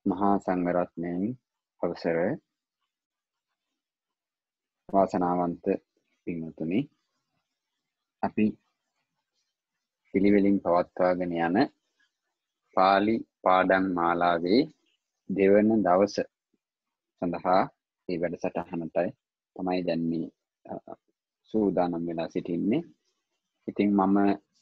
මහා සංඝරත්නයෙන් අවසර වාසනාවන්ත පින්වතුනි, අපි පිළිවෙලින් පවත්වාගෙන යන පාලි පාඩම් මාලාවේ දෙවන දවස සඳහා මේ වැඩසටහනටයි තමයි දැන් මේ සූදානම් වෙලා සිටින්නේ. ඉතින් මම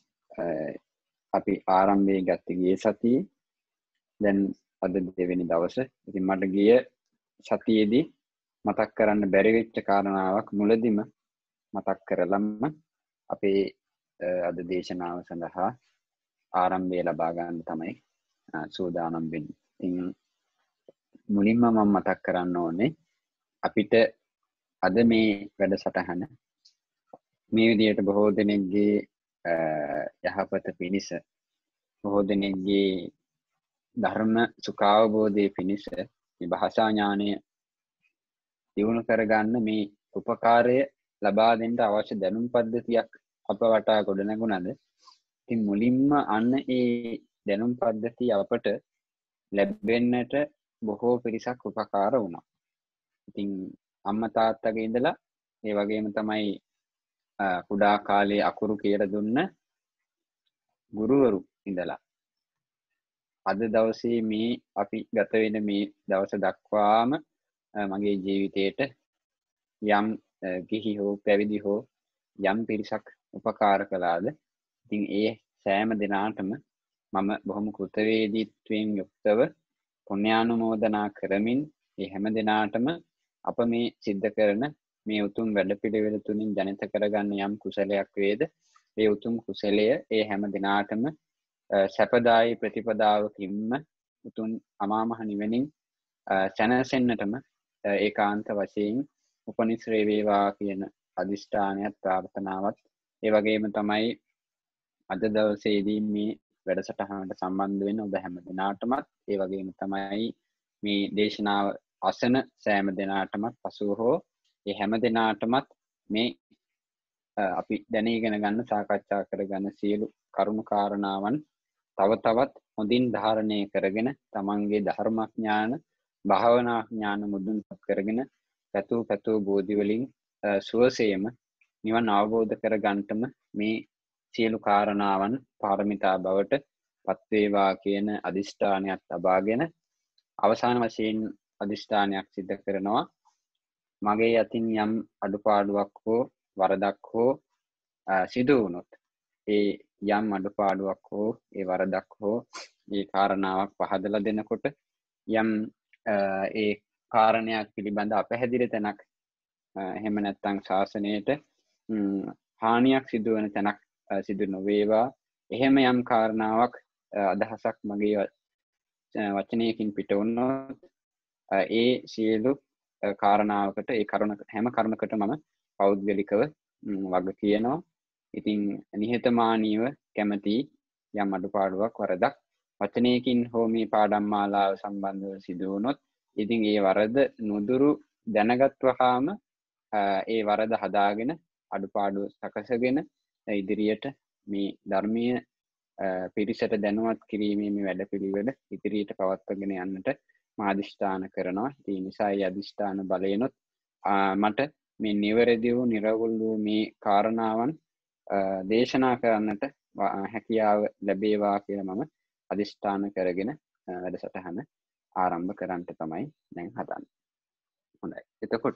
අපි ආරම්භයේ ගත්තේ ගිය සතියේ, දැන් අද දෙවෙනි දවස. ඉතින් මට ගිය සතියේදී මතක් කරන්න බැරි වෙච්ච කාරණාවක් මුලදිම මතක් කරලම අපේ අද දේශනාව සඳහා ආරම්භය ලබා ගන්න තමයි සූදානම් වෙන්නේ. ඉතින් මුලින්ම මම මතක් කරන්න ඕනේ, අපිට අද මේ වැඩසටහන මේ විදිහට බොහෝ දෙනෙක්ගේ යහපත පිණිස, බොහෝ දෙනෙක්ගේ ධර්ම සුඛාවබෝධයේ පිණිස, මේ භාෂා ඥානය දියුණු කරගන්න මේ උපකාරය ලබා දෙන්න අවශ්‍ය දැනුම් පද්ධතියක් අප වටා ගොඩනැගුණද, ඉතින් මුලින්ම අන්න ඒ දැනුම් පද්ධතිය අපට ලැබෙන්නට බොහෝ පිරිසක් උපකාර වුණා. ඉතින් අම්මා තාත්තගේ ඉඳලා ඒ වගේම තමයි කුඩා කාලේ අකුරු කියලා දුන්න ගුරුවරු ඉඳලා අද දවසේ මේ අපි ගත වෙන මේ දවස දක්වාම මගේ ජීවිතේට යම් ගිහි හෝ පැවිදි හෝ යම් පිරිසක් උපකාර කළාද, ඉතින් ඒ සෑම දිනාටම මම බොහොම කෘතවේදීත්වයෙන් යුක්තව පුණ්‍යානුමෝදනා කරමින් ඒ හැම දිනාටම අප මේ සිද්ධ කරන මේ උතුම් වැඩපිළිවෙල තුලින් ජනිත කරගන්න යම් කුසලයක් වේද, ඒ උතුම් කුසලය ඒ හැම දිනාටම සැපදායි ප්‍රතිපදාවකින්ම උතුම් අමා මහ නිවනින් සැනසෙන්නටම ඒකාන්ත වශයෙන් උපනිශ්‍රේ වේවා කියන අදිෂ්ඨානයත් ප්‍රාර්ථනාවත් ඒ වගේම තමයි අද දවසේදී මේ වැඩසටහනට සම්බන්ධ වෙන ඔබ හැම දිනාටමත්, ඒ වගේම තමයි මේ දේශනාව අසන සෑම දිනාටමත් පසුව හෝ ඒ හැම දිනාටමත් මේ අපි දැන ඉගෙන ගන්න, සාකච්ඡා කරගන්න සියලු කරුණු කාරණාවන් තව තවත් හොඳින් ධාරණය කරගෙන තමන්ගේ ධර්මඥාන, භාවනා ඥාන මුදුන්පත් කරගෙන පැතූ බෝධි වලින් සුවසේම නිවන් අවබෝධ කරගන්නටම මේ සියලු කාරණාවන් පාරමිතා බවට පත් වේවා කියන අදිෂ්ඨානයක් තබාගෙන අවසාන වශයෙන් අදිෂ්ඨානයක් සිද්ධ කරනවා. මගේ අතින් යම් අඩුපාඩුවක් හෝ වරදක් හෝ සිදු වුණොත්, ඒ යම් අඩුපාඩුවක් හෝ ඒ වරදක් හෝ ඒ කාරණාවක් පහදලා දෙනකොට යම් ඒ කාරණයක් පිළිබඳ අපැහැදිලි තැනක්, එහෙම නැත්නම් ශාසනයට හානියක් සිදුවන තැනක් සිදු නොවේවා, එහෙම යම් කාරණාවක් අදහසක් මගේ වචනයකින් පිට වුණොත් ඒ සියලු කාරණාවකට, ඒ හැම කරුණකට මම පෞද්ගලිකව වග කියනවා. ඉතින් නිහතමානීව කැමති යම් අඩුපාඩුවක් වරදක් වචනයකින් හෝ මේ පාඩම් මාලාව සම්බන්ධව සිදු වුණොත්, ඉතින් ඒ වරද නුදුරු දැනගත්වහාම ඒ වරද හදාගෙන අඩුපාඩු සකසගෙන ඉදිරියට මේ ධර්මීය පිරිසට දැනුවත් කිරීමේ මේ වැඩපිළිවෙල ඉදිරියට පවත්වාගෙන යන්නට මා අදිෂ්ඨාන කරනවා. ඒ නිසා ඒ අදිෂ්ඨාන බලයෙන්ොත් මට මේ නිවැරදි වූ, නිර්වෘල් වූ මේ කාරණාවන් දේශනා කරන්නට හැකියාව ලැබේවා කියලා මම අදිෂ්ඨාන කරගෙන වැඩසටහන ආරම්භ කරන්නට තමයි දැන් හදන්නේ. හොඳයි. එතකොට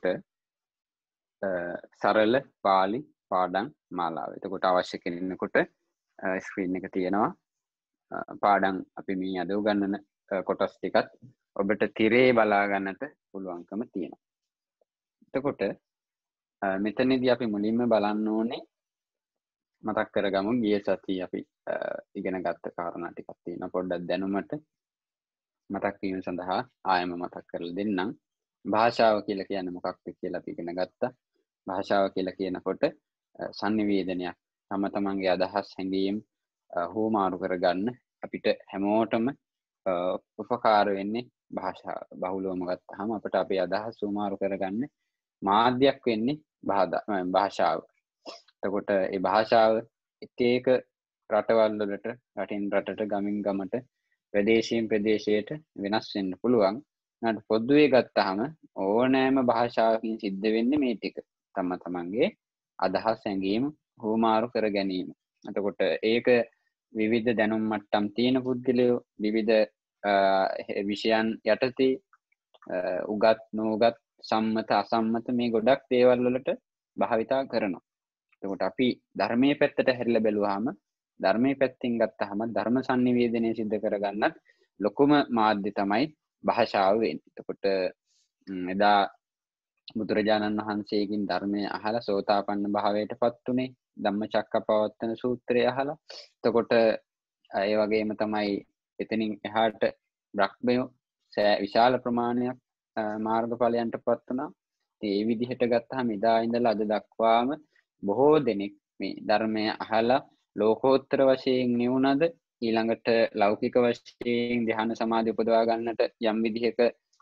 සරල පාලි පාඩම් මාලාව. එතකොට අවශ්‍ය කෙනෙකුට ස්ක්‍රීන් එක තියෙනවා. පාඩම් අපි මේ අද උගන්වන කොටස් ටිකත් ඔබට තිරේ බලා ගන්නට පුළුවන්කම තියෙනවා. එතකොට මෙතනදී අපි මුලින්ම බලන්න ඕනේ, මතක් කරගමු ගිය සතියේ අපි ඉගෙන ගත්ත කාරණා ටිකක් තියෙනවා. පොඩ්ඩක් දැනුමට මතක් වීම සඳහා ආයම මතක් කරලා දෙන්නම්. භාෂාව කියලා කියන්නේ මොකක්ද කියලා අපි ඉගෙන ගත්තා. භාෂාව කියලා කියනකොට sannivedanayak, තම තමන්ගේ අදහස්, හැඟීම් හුවමාරු කරගන්න අපිට හැමෝටම උපකාර වෙන්නේ භාෂාව. බහුලවම ගත්තාම අපිට අපේ අදහස් හුවමාරු කරගන්න මාධ්‍යයක් වෙන්නේ භාෂාව. එතකොට ඒ භාෂාව එක එක රටවල් වලට, රටින් රටට, ගමින් ගමට ප්‍රදේශයෙන් ප්‍රදේශයට වෙනස් වෙන්න පුළුවන්. නැත් පොදුවේ ගත්තාම ඕනෑම භාෂාවකින් සිද්ධ වෙන්නේ මේ ටික. තමන්ගේ අදහස් ඇඟීම් හුවමාරු කර ගැනීම. එතකොට ඒක විවිධ දැනුම් මට්ටම් තියෙන පුද්ගලයෝ විවිධ විෂයන් යටතේ උගත් නොඋගත් සම්මත අසම්මත මේ ගොඩක් දේවල් වලට භාවිතා කරනවා. එතකොට අපි ධර්මයේ පැත්තට හැරිලා බැලුවාම ධර්මයේ පැත්තෙන් ගත්තාම ධර්ම sannivedanaya සිද්ධ කරගන්නත් ලොකුම මාධ්‍ය තමයි භාෂාව වෙන්නේ. එතකොට එදා බුදුරජාණන් වහන්සේගෙන් ධර්මය අහලා සෝතාපන්න භාවයටපත් උනේ ධම්මචක්කපවත්තන සූත්‍රය අහලා. එතකොට ඒ වගේම තමයි එතනින් එහාට බ්‍රහ්මයෝ විශාල ප්‍රමාණයක් මාර්ගඵලයන්ටපත් වුණා. ඒ විදිහට ගත්තාම එදා ඉඳලා අද දක්වාම බොහෝ දෙනෙක් මේ ධර්මය අහලා ලෝකෝත්තර වශයෙන් නිවුණද ඊළඟට ලෞකික වශයෙන් ධ්‍යාන සමාධි උපදවා ගන්නට යම් විදිහක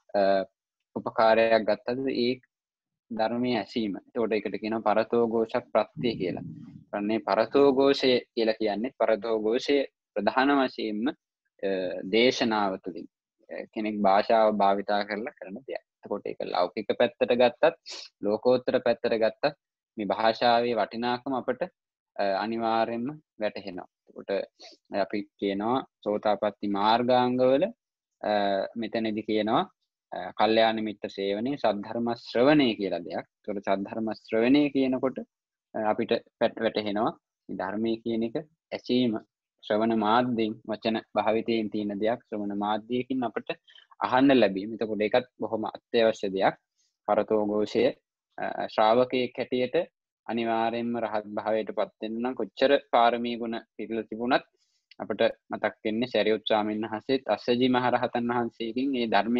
උපකාරයක් ගත්තද ඒ ධර්මයේ ඇසීම. ඒකට ඒකට කියනවා පරතෝ ഘോഷ ප්‍රත්‍ය කියලා. අනේ පරතෝ ഘോഷය කියලා කියන්නේ පරතෝ ഘോഷය ප්‍රධාන වශයෙන්ම දේශනාව තුළින් කෙනෙක් භාෂාව භාවිතා කරලා කරන දෙයක්. එතකොට ඒක ලෞකික පැත්තට ගත්තත් ලෝකෝත්තර පැත්තට ගත්තත් මේ භාෂාවේ වටිනාකම අපට අනිවාර්යෙන්ම වැටහෙනවා. එතකොට අපි කියනවා සෝතාපට්ටි මාර්ගාංගවල මෙතනදී කියනවා කල්යාණ මිත්‍ර සේවනයේ සද්ධර්ම ශ්‍රවණය කියලා දෙයක්. ඒකට සද්ධර්ම ශ්‍රවණය කියනකොට අපිට වැටහෙනවා මේ ධර්මයේ කියන එක ඇසීම ශ්‍රවණ මාධ්‍යයෙන් වචන භාවිතයෙන් තියෙන දෙයක්. ශ්‍රවණ මාධ්‍යයකින් අපිට අහන්න ලැබීම. එතකොට ඒකත් බොහොම අත්‍යවශ්‍ය දෙයක්. පරතෝ ഘോഷය ශ්‍රාවකයෙක් හැටියට අනිවාර්යෙන්ම රහත් භාවයටපත් වෙන්න නම් කොච්චර පාරමී ගුණ පිළිලා තිබුණත් අපිට මතක් වෙන්නේ සරියුත් ස්වාමීන් වහන්සේත් අස්සජි මහ රහතන් වහන්සේගෙන් මේ ධර්මය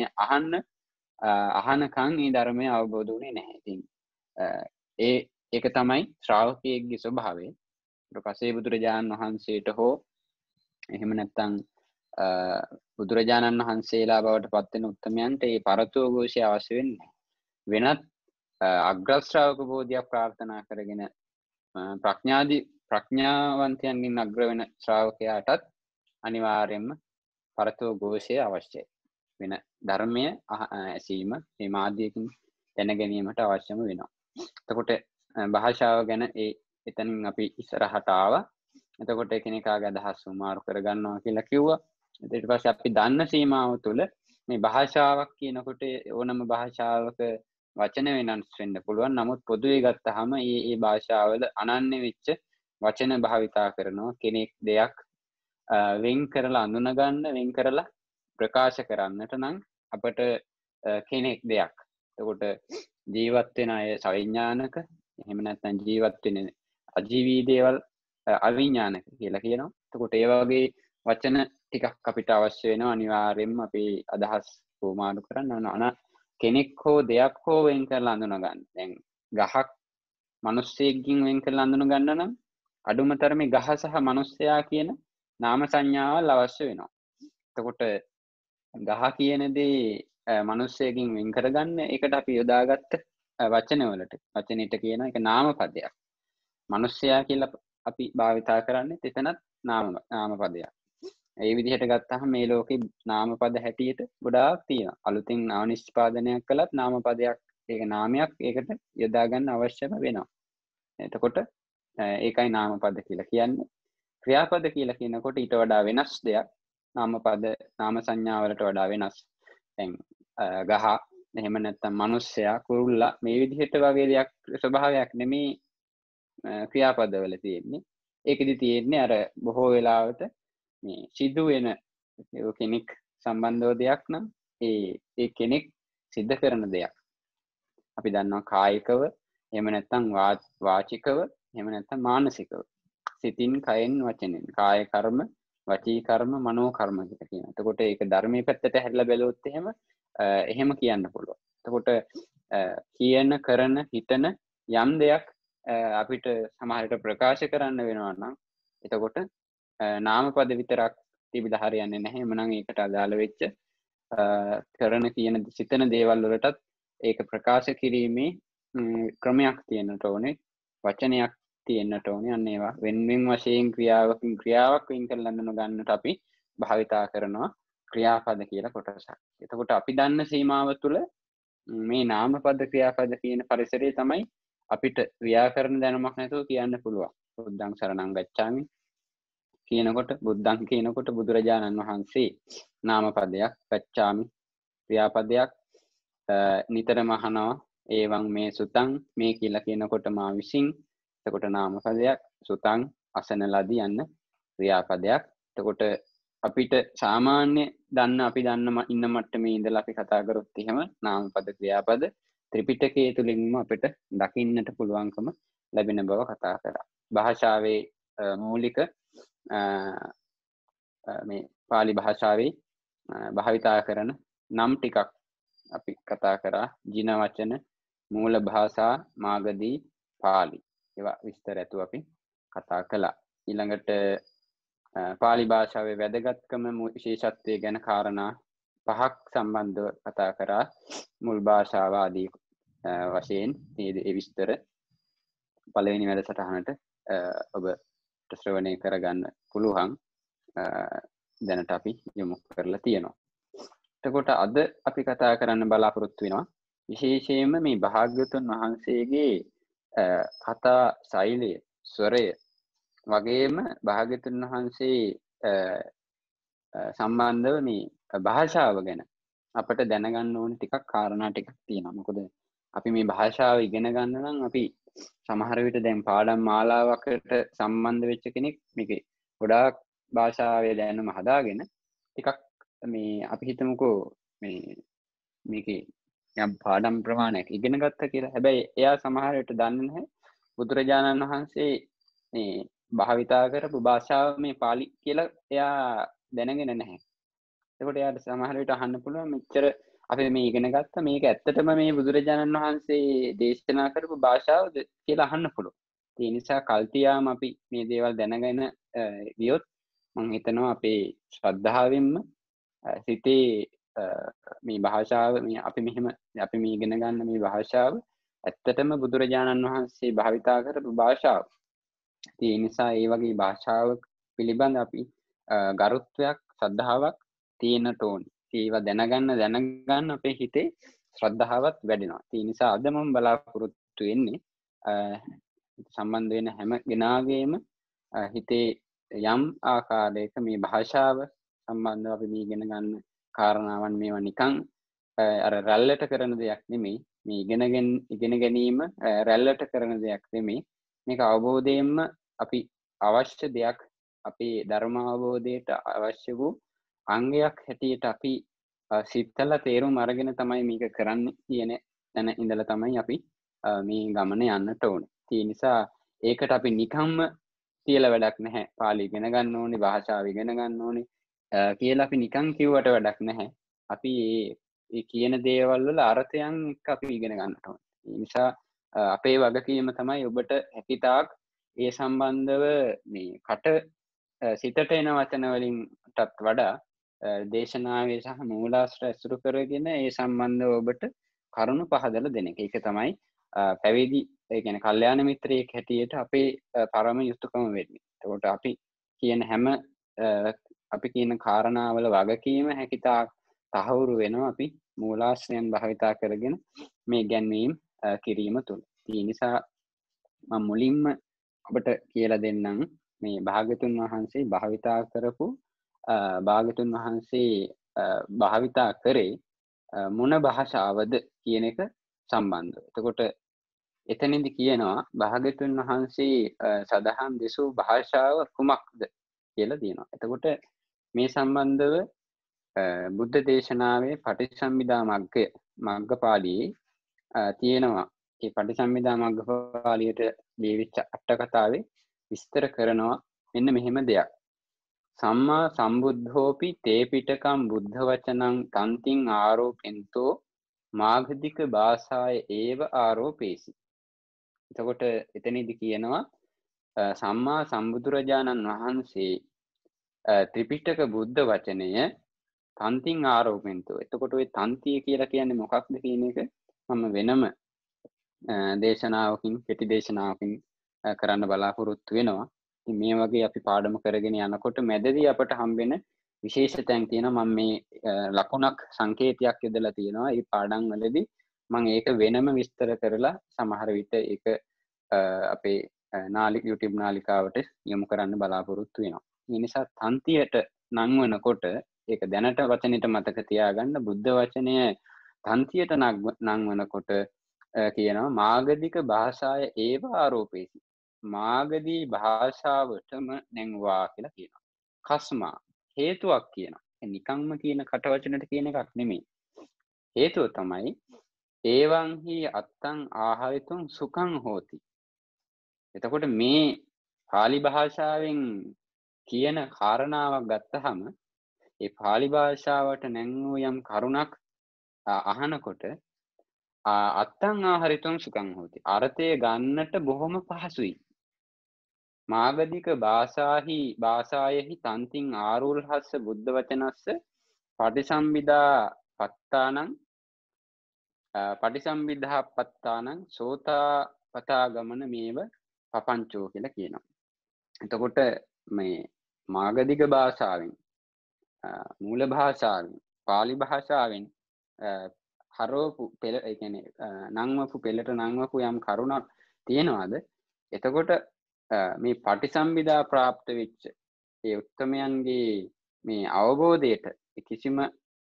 අහනකන් මේ ධර්මය අවබෝධ වුණේ නැහැ. ඉතින් ඒක තමයි ශ්‍රාවකයෙක්ගේ ස්වභාවය. ඊට පස්සේ බුදුරජාණන් වහන්සේට හෝ එහෙම නැත්නම් බුදුරජාණන් වහන්සේලා බවට පත් වෙන උත්තමයන්ට මේ පරතෝ ഘോഷය අවශ්‍ය වෙන්නේ වෙනත් අග්‍ර ශ්‍රාවක බෝධියක් ප්‍රාර්ථනා කරගෙන ප්‍රඥාවන්තයන්ගෙන් අග්‍ර වෙන ශ්‍රාවකයාටත් අනිවාර්යයෙන්ම පරතෝ ഘോഷය අවශ්‍යයි. වෙන ධර්මය ඇසීම මේ මාධ්‍යයකින් දැන ගැනීමට අවශ්‍යම වෙනවා. එතකොට භාෂාව ගැන එතනින් අපි ඉස්සරහට ආවා. එතකොට කෙනෙක්ගේ අදහස් උමාරු කරගන්නවා කියලා කිව්වා. ඊට පස්සේ අපි දන්න සීමාව තුළ මේ භාෂාවක් කියනකොට ඕනම භාෂාවක වචන වෙනස් වෙන්න පුළුවන්. නමුත් පොදුවේ ගත්තාම මේ භාෂාවල අනන්‍ය වෙච්ච වචන භාවිතා කරනවා. කෙනෙක් දෙයක් වෙන් කරලා අඳුන ගන්න, වෙන් කරලා ප්‍රකාශ කරන්නට නම් අපට කෙනෙක් දෙයක්. එතකොට ජීවත් වෙන අය සවිඥානික, එහෙම නැත්නම් ජීවත් වෙන අජීවී දේවල් අවිඥානික කියලා කියනවා. එතකොට ඒ වගේ වචන ටිකක් අපිට අවශ්‍ය වෙනවා අනිවාර්යයෙන්ම අපේ අදහස් කොමාරු කරන්න කෙනෙක් හෝ දෙයක් හෝ වෙන් කරලා අඳුන ගන්න. දැන් ගහක් මිනිස්සෙක්ගෙන් වෙන් කරලා අඳුන ගන්න නම් අඩුම තරමේ ගහ සහ මිනිස්සයා කියන නාම සංඥාවල් අවශ්‍ය වෙනවා. එතකොට ගහ කියන දේ මිනිස්සෙකින් වෙන් කරගන්න ඒකට අපි යොදාගත්ත වචනවලට වචනෙට කියන එක නාම පදයක්. මිනිස්සයා කියලා අපි භාවිතා කරන්නේ එතනත් නාම පදයක්. ඒ විදිහට ගත්තාම මේ ලෝකේ නාම පද හැටියට ගොඩාක් තියෙනවා. අලුතින් නාම නිෂ්පාදනයක් කළත් නාම පදයක් ඒක නාමයක් ඒකට යොදා ගන්න අවශ්‍යම වෙනවා. එතකොට ඒකයි නාම පද කියලා කියන්නේ. ක්‍රියාපද කියලා කියනකොට ඊට වඩා වෙනස් දෙයක්. නාම පද නාම සංඥා වලට වඩා වෙනස්. දැන් ගහ එහෙම නැත්නම් මිනිස්සයා කුරුල්ලා මේ විදිහට වගේ දෙයක් ස්වභාවයක් නෙමේ ක්‍රියාපදවල තියෙන්නේ. ඒකෙදි තියෙන්නේ අර බොහෝ වෙලාවට මේ සිදු වෙන කෙනෙක් සම්බන්ධව දෙයක් නම් ඒ කෙනෙක් සිද්ධ කරන දෙයක්. අපි දන්නවා කායිකව එහෙම නැත්නම් වාචිකව එහෙම නැත්නම් මානසිකව. සිතින් කයෙන් වචනෙන් කාය කර්ම වචී කර්ම මනෝ කර්ම කියලා කියනවා. එතකොට ඒක ධර්මයේ පැත්තට හැරිලා බැලුවොත් එහෙම කියන්න පුළුවන්. එතකොට කියන කරන හිතන යම් දෙයක් අපිට සමහරට ප්‍රකාශ කරන්න වෙනවා නම් එතකොට නාමපද විතරක් තිබිලා හරියන්නේ නැහැ. එමනම් ඒකට අදාළ වෙච්ච කරන කියන සිතන දේවල් වලටත් ඒක ප්‍රකාශ කිරීමේ ක්‍රමයක් තියෙන්නට ඕනේ. වචනයක් තියෙන්නට ඕනේ. අන්න ඒවා වෙන වශයෙන් ක්‍රියාවක් වෙන් කරලා ගන්නට අපි භාවිතා කරනවා ක්‍රියාපද කියලා කොටසක්. එතකොට අපි දන්න සීමාව තුළ මේ නාමපද ක්‍රියාපද කියන පරිසරය තමයි අපිට ව්‍යාකරණ දැනුමක් නැතුව කියන්න පුළුවන්. බුද්ධං සරණං ගච්ඡාමි කියනකොට බුද්ධං කියනකොට බුදුරජාණන් වහන්සේ නාමපදයක්, ගච්ඡාමි ක්‍රියාපදයක් නිතරම අහනවා. ඒවං මේ සුතං මේ කියලා කියනකොට මා විසින්. එතකොට නාමපදයක්, සුතං අසන ලදී යන්න ක්‍රියාපදයක්. එතකොට අපිට සාමාන්‍ය අපි දන්න ඉන්න මට්ටමේ ඉඳලා අපි කතා කරොත් එහෙම නාමපද ක්‍රියාපද ත්‍රිපිටකයේ තුලින්ම අපිට දකින්නට පුළුවන්කම ලැබෙන බව කතා කරා. භාෂාවේ මූලික මේ පාලි භාෂාවේ භාවිතා කරන නම් ටිකක් අපි කතා කරා. ජින වචන, මූල භාෂා, මාගදී, පාලි. ඒවා විස්තර ඇතුව අපි කතා කළා. ඊළඟට පාලි භාෂාවේ වැදගත්කම විශේෂත්වය ගැන කාරණා 5ක් සම්බන්ධව කතා කරා. මුල් භාෂාව ආදී වශයෙන් මේ විස්තර පළවෙනි වැඩසටහනට ඔබට ශ්‍රවණය කරගන්න පුළුවන්. දැනට අපි යොමු කරලා තියෙනවා. එතකොට අද අපි කතා කරන්න බලාපොරොත්තු වෙනවා විශේෂයෙන්ම මේ භාග්‍යවතුන් වහන්සේගේ කතා ශෛලය, ස්වරය වගේම භාග්‍යවතුන් වහන්සේ සම්බන්ධව මේ භාෂාව ගැන අපට දැනගන්න ඕන ටිකක් කාරණා ටිකක් තියෙනවා. මොකද අපි මේ භාෂාව ඉගෙන ගන්න නම් අපි සමහර විට දැන් පාඩම් මාලාවකට සම්බන්ධ වෙච්ච කෙනෙක් මේකේ ගොඩාක් භාෂාවේ දැනුම හදාගෙන ටිකක් මේ අපි හිතමුකෝ මේකේ යම් පාඩම් ප්‍රමාණයක් ඉගෙන ගත්තා කියලා. හැබැයි එයා සමහර විට දන්නේ නැහැ බුදුරජාණන් වහන්සේ මේ භාවිතා කරපු භාෂාව මේ පාලි කියලා එයා දැනගෙන නැහැ. එතකොට එයාට සමහර විට අහන්න පුළුවන් මෙච්චර අපි මේ ඉගෙන ගත්තා මේක ඇත්තටම මේ බුදුරජාණන් වහන්සේ දේශනා කරපු භාෂාවද කියලා අහන්න පුළුවන්. ඒ නිසා කල්තියාම අපි මේ දේවල් දැනගෙන ගියොත් මම හිතනවා අපේ ශ්‍රද්ධාවෙන්ම සිතේ මේ භාෂාව අපි මේ ඉගෙන ගන්න මේ භාෂාව ඇත්තටම බුදුරජාණන් වහන්සේ භාවිතා කරපු භාෂාව. ඒ නිසා ඒ වගේ භාෂාවක් පිළිබඳ අපි ගරුත්වයක්, ශ්‍රද්ධාවක් තියෙන්නට ඕනේ. ඒවා දැනගන්න අපේ හිතේ ශ්‍රද්ධාවත් වැඩෙනවා. ඒ නිසා අද මම බලාපොරොත්තු වෙන්නේ සම්බන්ධ වෙන හැම කෙනාගේම හිතේ යම් ආකාරයක මේ භාෂාව සම්බන්ධව අපි මේ ඉගෙන ගන්න කාරණාවන් මේවා නිකන් අර රැල්ලට කරන දෙයක් නෙමෙයි. මේ ඉගෙන ගැනීම රැල්ලට කරන දෙයක් නෙමෙයි. මේක අවබෝධයෙන්ම අපි අවශ්‍ය දෙයක්, අපේ ධර්ම අවබෝධයට අවශ්‍ය වූ අංගයක් හැටියට අපි සිතලා තේරුම් අරගෙන තමයි මේක කරන්න කියන තැන ඉඳලා තමයි අපි මේ ගමන යන්නට ඕනේ. ඒ නිසා ඒකට අපි නිකම්ම කියලා වැඩක් නැහැ. පාලි ඉගෙන ගන්න ඕනේ, භාෂාව ඉගෙන ගන්න ඕනේ කියලා අපි නිකන් කිව්වට වැඩක් නැහැ. අපි මේ කියන දේවල් වල අර්ථයන් එක්ක අපි ඉගෙන ගන්නට ඕනේ. ඒ නිසා අපේ වගකීම තමයි ඔබට හැකිතාක් ඒ සම්බන්ධව මේ සිතට එන වචන වලින්ටත් වඩා දේශනාවේ සහ මූලාශ්‍ර ඇසුරු කරගෙන ඒ සම්බන්ධව ඔබට කරුණු පහදලා දෙන එක. ඒක තමයි පැවිදි, ඒ කියන්නේ කල්යාණ මිත්‍රයෙක් හැටියට අපේ පරම යුතුයකම වෙන්නේ. ඒකට අපි කියන කාරණාවල වගකීම හැකිතාක් තහවුරු වෙනවා අපි මූලාශ්‍රයන් භාවිතා කරගෙන මේ ගැන්වීම් කිරීම තුළ. ඒ නිසා මම මුලින්ම ඔබට කියලා දෙන්නම් මේ භාග්‍යතුන් වහන්සේ භාවිතා කරපු භාග්‍යතුන් වහන්සේ භාවිතා කරේ මොන භාෂාවද කියන එක සම්බන්ධව. එතකොට එතනදි කියනවා භාග්‍යතුන් වහන්සේ සදහම් දෙසූ භාෂාව කුමක්ද කියලා තියෙනවා. එතකොට මේ සම්බන්ධව බුද්ධ දේශනාවේ පටිච්චසමුප්පාද මග්ගපාළියේ තියෙනවා. ඒ පටිච්චසමුප්පාද මග්ගපාළියට ලියවිච්ච අට කතාවේ විස්තර කරනවා මෙන්න මෙහෙම දෙයක්. සම්මා සම්බුද්ධෝපි තේ පිටකම් බුද්ධ වචනං තන්තිං ආරෝපෙන්තෝ මාගධික භාෂාය ඒව ආරෝපේසි. එතකොට එතනදි කියනවා සම්මා සම්බුදුරජාණන් වහන්සේ ත්‍රිපිටක බුද්ධ වචනය තන්තිං ආරෝපෙන්තෝ. එතකොට ඔය තන්තිය කියලා කියන්නේ මොකක්ද කියන එක මම වෙනම දේශනාවකින්, කෙටි දේශනාවකින් කරන්න බලාපොරොත්තු වෙනවා. මේ වගේ අපි පාඩම කරගෙන යනකොට මැදදී අපට හම්බෙන විශේෂ තැන් තියෙනවා. මම මේ ලකුණක් සංකේතයක් යොදලා තියෙනවා. මේ පාඩම් වලදී මම ඒක වෙනම විස්තර කරලා සමහර විට ඒක අපේ YouTube නාලිකාවට යොමු කරන්න බලාපොරොත්තු වෙනවා. ඒ නිසා තන්තියට නම් වෙනකොට ඒක දැනට වචනෙට මතක තියාගන්න. බුද්ධ වචනය තන්තියට නම් වෙනකොට කියනවා මාගධික භාෂාය ඒව ආරෝපේති. මාගධී භාෂාවටම නැංවා කියලා කියනවා. කස්මා හේතුවක් කියනවා. නිකම්ම කියන කටවචනට කියන එකක් නෙමෙයි. හේතුව තමයි ඒවංහි අත්තං ආහාරිතුං සුඛං හෝති. එතකොට මේ පාලි භාෂාවෙන් කියන කාරණාවක් ගත්තහම ඒ පාලි භාෂාවට නැංවූ යම් කරුණක් අහනකොට අත්තං ආහාරිතුං සුඛං හෝති. අර්ථය ගන්නට බොහොම පහසුයි. මාගධික භාෂායෙහි තන්තිං ආරූල්හස්ස බුද්ධ වචනස්ස පටිසම්භිදා පත්තානං සෝතා පතාගමන මේව පපංචෝ කියලා කියනවා. එතකොට මේ මාගධික භාෂාවෙන් මූල භාෂාවෙන් පාලි භාෂාවෙන් හරවපු පෙළ ඒ කියන්නේ නංවපු පෙළට නංවපු යම් කරුණක් තියෙනවාද? එතකොට මේ පටිසම්භිදා ප්‍රාප්ත වෙච්ච ඒ උත්තමයන්ගේ මේ අවබෝධයට කිසිම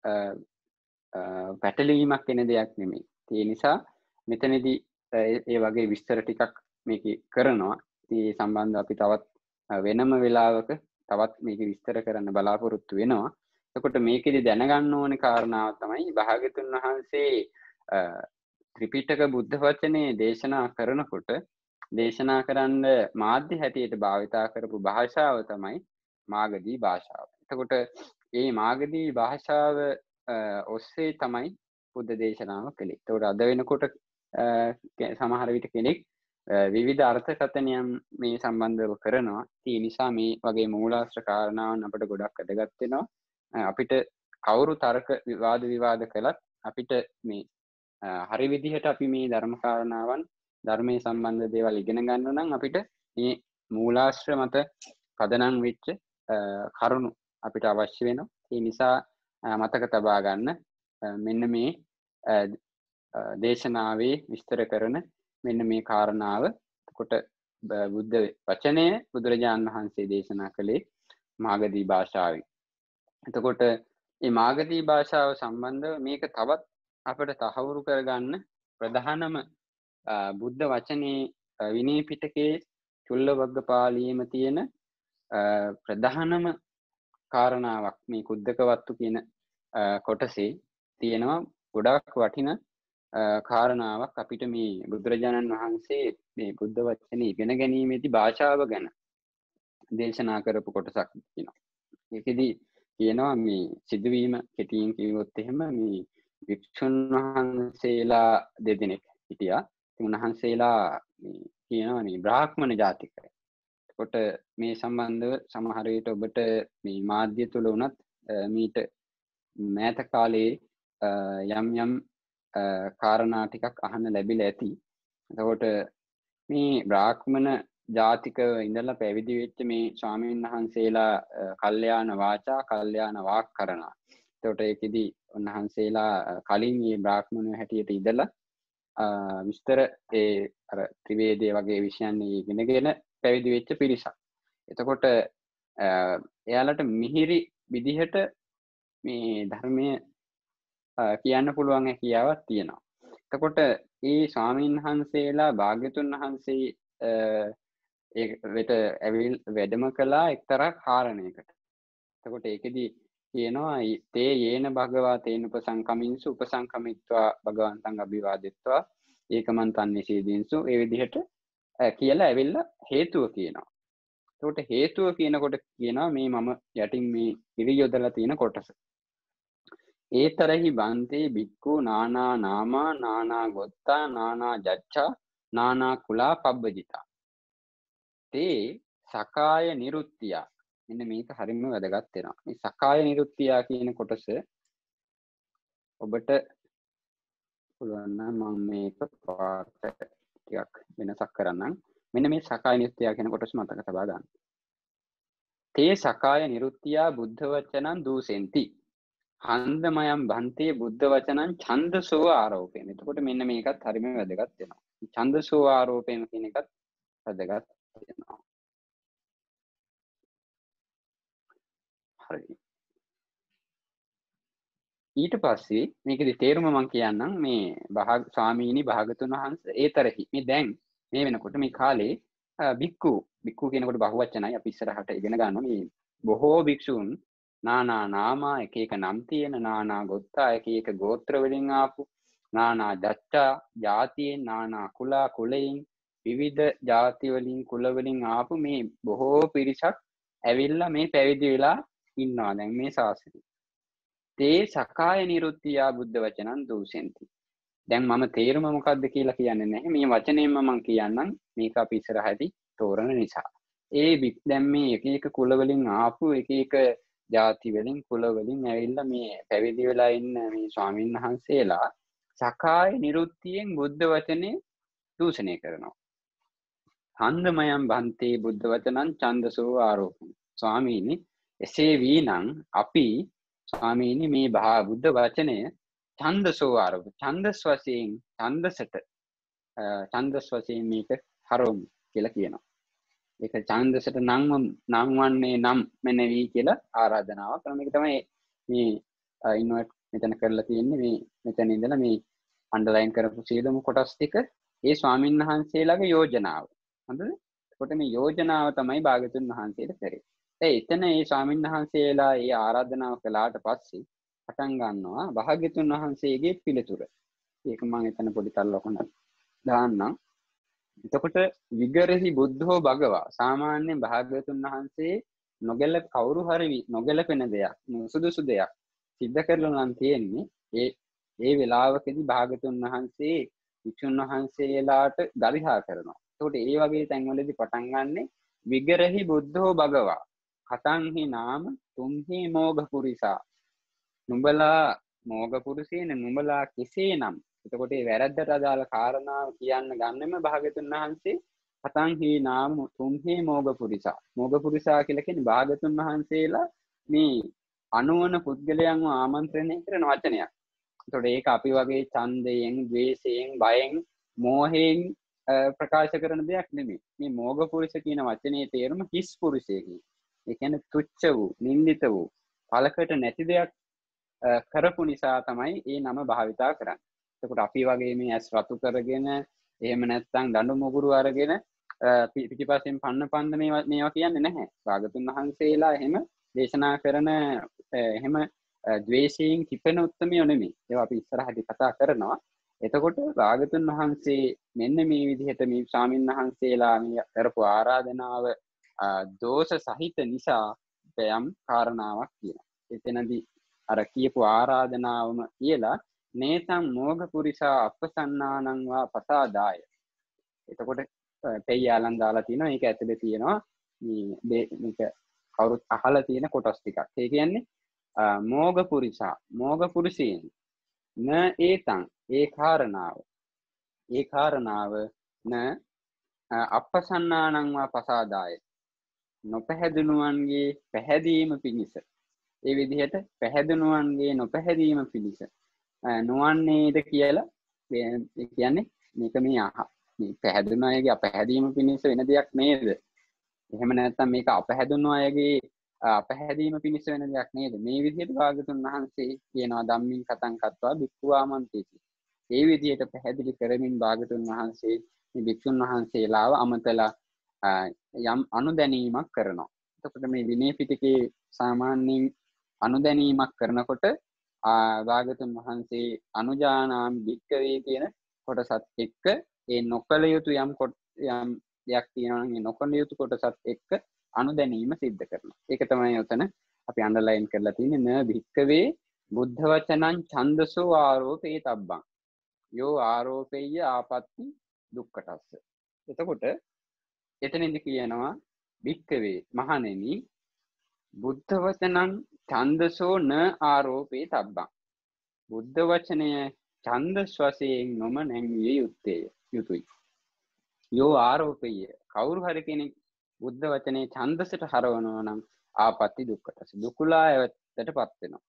පැටලීමක් වෙන දෙයක් නෙමෙයි. ඒ නිසා මෙතනදී ඒ වගේ විස්තර ටිකක් මේක කරනවා. ඒ සම්බන්ධව අපි තවත් වෙනම වෙලාවක තවත් මේක විස්තර කරන්න බලාපොරොත්තු වෙනවා. එතකොට මේකෙදි දැනගන්න ඕනේ කාරණාව තමයි භාග්‍යතුන් වහන්සේ ත්‍රිපිටක බුද්ධ වචනේ දේශනා කරනකොට දේශනා කරන්න මාධ්‍ය හැටියට භාවිතා කරපු භාෂාව තමයි මාගධී භාෂාව. එතකොට මේ මාගධී භාෂාව ඔස්සේ තමයි බුද්ධ දේශනාව කළේ. එතකොට අද වෙනකොට සමහර විට කෙනෙක් විවිධ අර්ථකථනයන් මේ සම්බන්ධව කරනවා. ඒ නිසා මේ වගේ මූලාශ්‍ර කාරණාවන් අපිට ගොඩක් වැදගත් වෙනවා. අපිට කවුරු තර්ක විවාද කළත් අපිට මේ හරි විදිහට අපි මේ ධර්ම කාරණාවන් ධර්මයේ සම්බන්ධ දේවල් ඉගෙන ගන්න නම් අපිට මේ මූලාශ්‍ර මත පදනම් වෙච්ච කරුණු අපිට අවශ්‍ය වෙනවා. ඒ නිසා මතක තබා ගන්න මෙන්න මේ දේශනාවේ විස්තර කරන මෙන්න මේ කාරණාව. එතකොට බුද්ධ වචනය බුදුරජාණන් වහන්සේ දේශනා කළේ මාගධී භාෂාවෙන්. එතකොට මේ මාගධී භාෂාව සම්බන්ධව මේක තවත් අපිට තහවුරු කරගන්න ප්‍රධානම බුද්ධ වචනේ විනය පිටකයේ චුල්ලවග්ගපාලියේම තියෙන ප්‍රධානම කාරණාවක් මේ කුද්දකවත්තු කියන කොටසේ තියෙනවා. ගොඩාක් වටින කාරණාවක් අපිට මේ බුදුරජාණන් වහන්සේ මේ බුද්ධ වචනේ ඉගෙන ගැනීමේදී භාෂාව ගැන දේශනා කරපු කොටසක් තියෙනවා. ඒකෙදි කියනවා මේ සිදුවීම කෙටියෙන් කිව්වොත් එහෙම මේ වික්ෂුන් වහන්සේලා දෙදෙනෙක් හිටියා. උන්වහන්සේලා කියනවා මේ බ්‍රාහ්මණ ජාතිකයි. එතකොට මේ සම්බන්ධව සමහර විට ඔබට මේ මාධ්‍ය තුල උනත් මීට මෑත කාලේ යම් කාරණා ටිකක් අහන්න ලැබිලා ඇති. එතකොට මේ බ්‍රාහ්මණ ජාතිකව ඉඳලා පැවිදි වෙච්ච මේ ස්වාමීන් වහන්සේලා කල්යාණ වාචා කල්යාණ වාක් කරනවා. එතකොට ඒකෙදි උන්වහන්සේලා කලින් මේ බ්‍රාහ්මණය හැටියට ඉඳලා විස්තර ඒ අර ත්‍රිවේදයේ වගේ විෂයන් ඉගෙනගෙන පැවිදි වෙච්ච පිරිසක්. එතකොට එයාලට මිහිරි විදිහට මේ ධර්මය කියන්න පුළුවන් හැකියාවක් තියෙනවා. එතකොට මේ ස්වාමීන් වහන්සේලා භාග්‍යතුන් වහන්සේ ඒ වෙත වැඩම කළා එක්තරා කාරණයකට. එතකොට ඒකෙදි කියනවා තේ යේන භගවා තේන උපසංකමින්සු උපසංකමිත්වා භගවන්තං අභිවාදෙත්වා ඒකමන්තං නිසීදින්සු ඒ විදිහට කියලා ඇවිල්ලා හේතුව කියනවා. එතකොට හේතුව කියනකොට කියනවා මේ මම යටින් මේ ඉරි යොදලා තියෙන කොටස. ඒතරහි බන්තේ බික්ඛු නානා නාමා නානා ගොත්තා නානා ජච්ඡා නානා කුලා පබ්බජිතා. තේ සකාය නිරුත්තිය. මෙන්න මේක හරියම වැදගත් වෙනවා. මේ සකාය නිරුත්තිය කියන කොටස ඔබට පුළුවන් නම් මම මේක පාට ටිකක් වෙනසක් කරන්නම්. මෙන්න මේ සකාය නිරුත්තිය කියන කොටස මතක තබා ගන්න. තේ සකාය නිරුත්තියා බුද්ධ වචනං දූසෙන්ති. හන්දමයම් භන්තේ බුද්ධ වචනං ඡන්දසෝ ආරෝපේන. එතකොට මෙන්න මේකත් හරිම වැදගත් වෙනවා. ඡන්දසෝ ආරෝපේන කියන එකත් වැදගත් වෙනවා. හරි. ඊට පස්සේ මේකේ තේරුම මම කියන්නම් මේ ස්වාමීනි භාගතුන් වහන්සේ ඒතරහි මේ දැන් මේ වෙනකොට මේ කාලේ බික්කු කියනකොට බහුවචනයි අපි ඉස්සරහට ඉගෙන ගන්නවා මේ බොහෝ භික්ෂුන් නානා නාමා එක එක නම් තියෙන නානා ගොත්තා එක එක ගෝත්‍ර වලින් ආපු නානා දත්තා ජාතියෙන් නානා කුලයෙන් විවිධ ජාති වලින් කුල වලින් ආපු මේ බොහෝ පිරිසක් ඇවිල්ලා මේ පැවිදි වෙලා ඉන්නවා දැන් මේ ශාසනයේ. තේ සකාය නිරුත්තියා බුද්ධ වචනං දූසෙන්ති. දැන් මම තේරුම මොකක්ද කියලා කියන්නේ නැහැ. මේ වචනයෙන්ම මම කියන්නම් මේක අපි ඉස්සරහදී තෝරන නිසා. දැන් මේ එක එක කුල වලින් ආපු එක එක ජාති වලින් කුල වලින් ඇවිල්ලා මේ පැවිදි වෙලා ඉන්න මේ ස්වාමීන් වහන්සේලා සකාය නිරුත්තියෙන් බුද්ධ වචනේ දූෂණය කරනවා. හන්දමයන් බන්තේ බුද්ධ වචනං ඡන්දසෝ ආරෝපණ. ස්වාමීනි එසේ වීනම් අපි ස්වාමීනි මේ බුද්ධ වචනය ඡන්දසෝ ආරෝප ඡන්දස් වශයෙන් මේක හරවමු කියලා කියනවා. ඒක ඡන්දසට නම් වන්නේ නම් මැනවි කියලා ආරාධනාවක් කරන එක තමයි මේ ඉන්වර්ට් මෙතන කරලා තියෙන්නේ. මේ මෙතන ඉඳලා මේ අන්ඩර්ලයින් කරපු සියලුම කොටස් ටික ඒ ස්වාමීන් වහන්සේලාගේ යෝජනාව. හරිද? එතකොට මේ යෝජනාව තමයි භාගතුන් වහන්සේට කරේ. එතන මේ ස්වාමීන් වහන්සේලා මේ ආරාධනාව කළාට පස්සේ පටන් ගන්නවා භාග්‍යතුන් වහන්සේගේ පිළිතුර. ඒක මම එතන පොඩි තල්ලකුණ දාන්නම්. එතකොට විගරහි බුද්ධෝ භගවා සාමාන්‍ය භාග්‍යතුන් වහන්සේ කවුරු හරි නොගැලපෙන දෙයක් සුදුසු දෙයක් සිද්ධ කරලා නම් තියෙන්නේ ඒ වෙලාවකදී භාග්‍යතුන් වහන්සේ වික්ෂුන් වහන්සේලාට දරිහා කරනවා. එතකොට ඒ වගේ තැන්වලදී පටන් ගන්නෙ විගරහි බුද්ධෝ භගවා කතංහි නාම තුම්හි මෝඝ පුරිසා. නුඹලා මෝඝ පුරුෂයන නුඹලා කෙසේනම්. එතකොට මේ වැරද්දට අදාළ කාරණාව කියන්න ගන්නෙම භාග්‍යතුන් වහන්සේ කතංහි නාම තුම්හි මෝඝ පුරිසා. මෝඝ පුරිසා කියලා කියන්නේ භාග්‍යතුන් වහන්සේලා මේ අනුවන පුද්ගලයන්ව ආමන්ත්‍රණය කරන වචනයක්. එතකොට ඒක අපි වගේ ඡන්දයෙන්, ද්වේෂයෙන්, බයෙන්, මෝහයෙන් ප්‍රකාශ කරන දෙයක් නෙමෙයි. මේ මෝඝ පුරුෂ කියන වචනේ තේරුම හිස් පුරුෂයෙකි. ඒ කියන්නේ තුච්ච වූ, නින්දිත වූ, පළකට නැති දෙයක් කරපු නිසා තමයි ඒ නම භාවිතා කරන්නේ. එතකොට අපි වගේ මේ ඇස් රතු කරගෙන එහෙම නැත්නම් දඬු මුගුරු අරගෙන පිටිපස්සෙන් පන්න මේවා කියන්නේ නැහැ. භාගතුන් වහන්සේලා එහෙම දේශනා කරන එහෙම ද්වේෂයෙන් කිපෙන උත්මයෝ නෙමෙයි. ඒවා අපි ඉස්සරහදී කතා කරනවා. එතකොට භාගතුන් වහන්සේ මෙන්න මේ විදිහට මේ ස්වාමීන් වහන්සේලා මේ කරපු ආරාධනාව දෝෂ සහිත නිසා යම් කාරණාවක් කියනවා. එතනදී අර කියපු ආරාධනාවම කියලා නේතං මෝඝ පුරිසා අපසන්නානං වා පසාදාය. එතකොට පෙය්‍යාලන් දාලා තිනවා. ඒක ඇතුලේ තියෙනවා මේක කවුරුත් අහලා තියෙන කොටස් ටිකක්. ඒ කියන්නේ මෝඝ පුරිසා මෝඝ පුරුෂයන් න ඒතං ඒ කාරණාව න අපසන්නානං වා පසාදාය. නොපැහැදුණුවන්ගේ පැහැදීම පිණිස. ඒ විදිහට පැහැදුණුවන්ගේ නොපැහැදීම පිණිස නොවන්නේද කියලා කියන්නේ මේක මේ පැහැදුණු අයගේ අපැහැදීම පිණිස වෙන දෙයක් නේද? එහෙම නැත්නම් මේක අපැහැදුණු අයගේ අපැහැදීම පිණිස වෙන දෙයක් නේද? මේ විදිහට භාගතුන් වහන්සේ කියනවා ධම්මින් කතං කତ୍වා භික්ඛුවාමන්තේති. ඒ විදිහට පැහැදිලි කරමින් භාගතුන් වහන්සේ මේ භික්ෂුන් වහන්සේලාව අමතලා යම් අනුදැනීමක් කරනවා. එතකොට මේ විනය පිටකේ සාමාන්‍යයෙන් අනුදැනීමක් කරනකොට භාගතුන් වහන්සේ අනුජානාමි භික්ඛවේ කියන කොටසත් එක්ක ඒ නොකල යුතු යම් දෙයක් තියෙනවා නම් ඒ නොකල යුතු කොටසත් එක්ක අනුදැනීම සිද්ධ කරනවා. ඒක තමයි උතන අපි අන්ඩර්ලයින් කරලා තියෙන්නේ න භික්ඛවේ බුද්ධ වචනං ඡන්දසෝ ආරෝපේ තබ්බං යෝ ආරෝපේය ආපත්‍ති දුක්ඛටස්ස. එතකොට එතනින්ද කියනවා භික්ඛවේ මහණෙනි බුද්ධ වචනං ඡන්දසෝ න ආරෝපේ තබ්බං. බුද්ධ වචනය ඡන්දස් වශයෙන් නොම නැංවිය යුතුයි. යෝ ආරෝපය කවුරු හරි කෙනෙක් බුද්ධ වචනේ ඡන්දසට හරවනවා නම් ආපත්‍ති දුක්ඛටස දුකුලායතටපත් වෙනවා.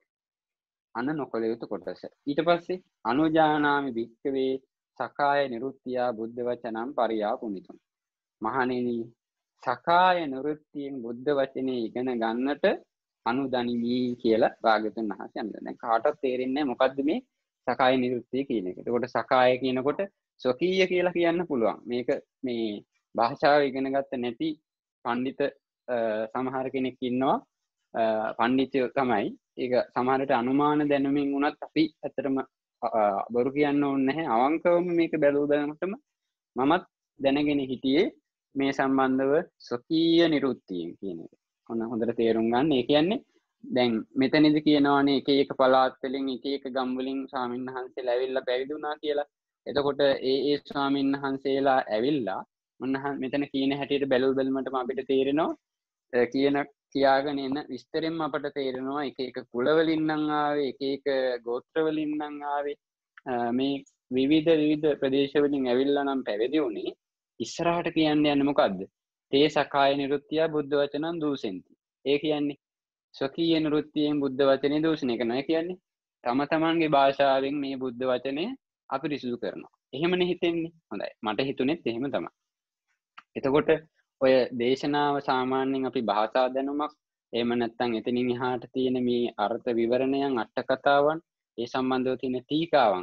අන නොකල යුතු කොටස. ඊට පස්සේ අනුජානාමි භික්ඛවේ සකාය නිරුත්තියා බුද්ධ වචනම් පරියාපුනිතුම්. මහණෙනි සකාය නිරුත්තියෙන් බුද්ධ වචනේ ඉගෙන ගන්නට අනුදනිවි කියලා භාග්‍යවතුන් වහන්සේ අඳුන. දැන් කාටවත් තේරෙන්නේ නැහැ මොකද්ද මේ සකාය නිරුත්තිය කියන එක. එතකොට සකාය කියනකොට ස්වකීය කියලා කියන්න පුළුවන්. මේක මේ භාෂාව ඉගෙන ගත්ත නැති පඬිත සමහර කෙනෙක් ඉන්නවා. පඬිතුයෝ තමයි. ඒක සමහරට අනුමාන දැනුමින් වුණත් අපි ඇත්තටම බොරු කියන්න ඕනේ නැහැ. අවංකවම මේක බැලුවම මමත් දැනගෙන හිටියේ මේ සම්බන්ධව ස්වකීය නිරුත්තිය කියන එක. හොඳට තේරුම් ගන්න. ඒ කියන්නේ දැන් මෙතනදි කියනවානේ එක එක පළාත් වලින් එක එක ගම් වලින් ස්වාමීන් වහන්සේලා ඇවිල්ලා පැවිදි වුණා කියලා. එතකොට ඒ ස්වාමීන් වහන්සේලා ඇවිල්ලා මෙතන කියන හැටියට බැලුවම අපිට තේරෙනවා කියාගෙන එන විස්තරෙන් අපට තේරෙනවා එක එක කුල වලින් නම් ආවේ එක එක ගෝත්‍ර වලින් නම් ආවේ මේ විවිධ ප්‍රදේශ වලින් ඇවිල්ලා නම් පැවිදි වුණේ. ඉස්සරහට කියන්න යන්නේ මොකද්ද? තේ සකාය නිරුත්තිය බුද්ධ වචනං දූසෙන්ති. ඒ කියන්නේ ස්වකීය නිරුත්තියෙන් බුද්ධ වචනේ දූෂණය කරනවා කියන්නේ තම තමන්ගේ භාෂාවෙන් මේ බුද්ධ වචනේ අපිරිසුදු කරනවා. එහෙමනේ හිතෙන්නේ. හොඳයි. මට හිතුනේත් එහෙම තමයි. එතකොට ඔය දේශනාව සාමාන්‍යයෙන් අපි භාෂා දැනුමක් එහෙම නැත්නම් එතනින් එහාට තියෙන මේ අර්ථ විවරණයන් අට කතාවන් ඒ සම්බන්ධව තියෙන ටීකාවන්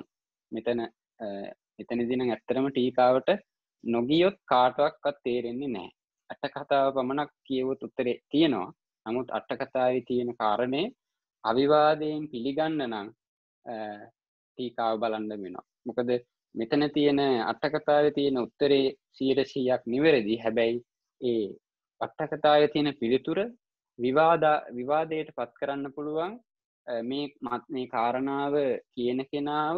මෙතනදී නම් ඇත්තටම ටීකාවට නොගියොත් කාටවත් තේරෙන්නේ නැහැ. අට කතාව පමණක් කියවුවොත් උත්තරේ තියෙනවා. නමුත් අට කතාවේ තියෙන කාරණේ අවිවාදයෙන් පිළිගන්න නම් ටීකාව බලන්න වෙනවා. මොකද මෙතන තියෙන අට කතාවේ තියෙන උත්තරේ 100%ක් නිවැරදි. හැබැයි ඒ අට කතාවේ තියෙන පිළිතුර විවාදයට පත් කරන්න පුළුවන්. මේ කාරණාව කියන කෙනාව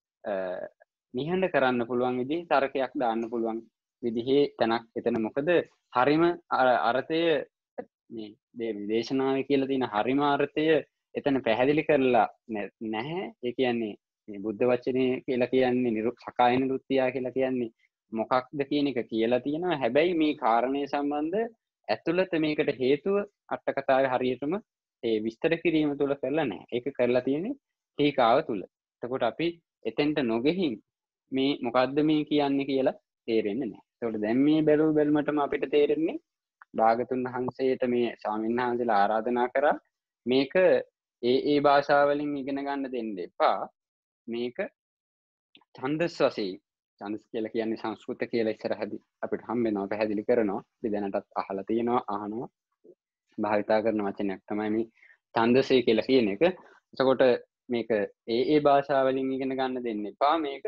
නිහඬ කරන්න පුළුවන් විදිහේ තර්කයක් දාන්න පුළුවන් විදිහේ තැනක් එතන. මොකද හරිම අර්ථය මේ දේශනාවේ කියලා තියෙන හරිම අර්ථය එතන පැහැදිලි කරලා නැහැ. ඒ කියන්නේ මේ බුද්ධ වචනේ කියලා කියන්නේ සකාය නිරුත්තිය කියලා කියන්නේ මොකක්ද කියන එක කියලා තියෙනවා. හැබැයි මේ කාරණේ සම්බන්ධ ඇතුළත මේකට හේතුව අට කතාවේ හරියටම ඒ විස්තර කිරීම තුල කරලා නැහැ. ඒක කරලා තියෙන්නේ ටීකාව තුල. එතකොට අපි එතෙන්ට නොගෙහින් මේ මොකද්ද මේ කියන්නේ කියලා තේරෙන්නේ නැහැ. ඒකට දැන් මේ බැලුවටම අපිට තේරෙන්නේ භාගතුන් වහන්සේට මේ ස්වාමීන් වහන්සේලා ආරාධනා කරා මේක ඒ භාෂාවලින් ඉගෙන ගන්න දෙන්න එපා. මේක ඡන්දස් වශයෙන් ඡන්දස් කියලා කියන්නේ සංස්කෘත කියලා ඉස්සරහදී අපිට හම්බ වෙනවා පැහැදිලි කරනවා. අපි දැනටත් අහලා තියෙනවා අහනවා භාවිතා කරන වචනයක් තමයි මේ ඡන්දසේ කියලා කියන එක. එතකොට මේක ඒ භාෂාවලින් ඉගෙන ගන්න දෙන්න එපා. මේක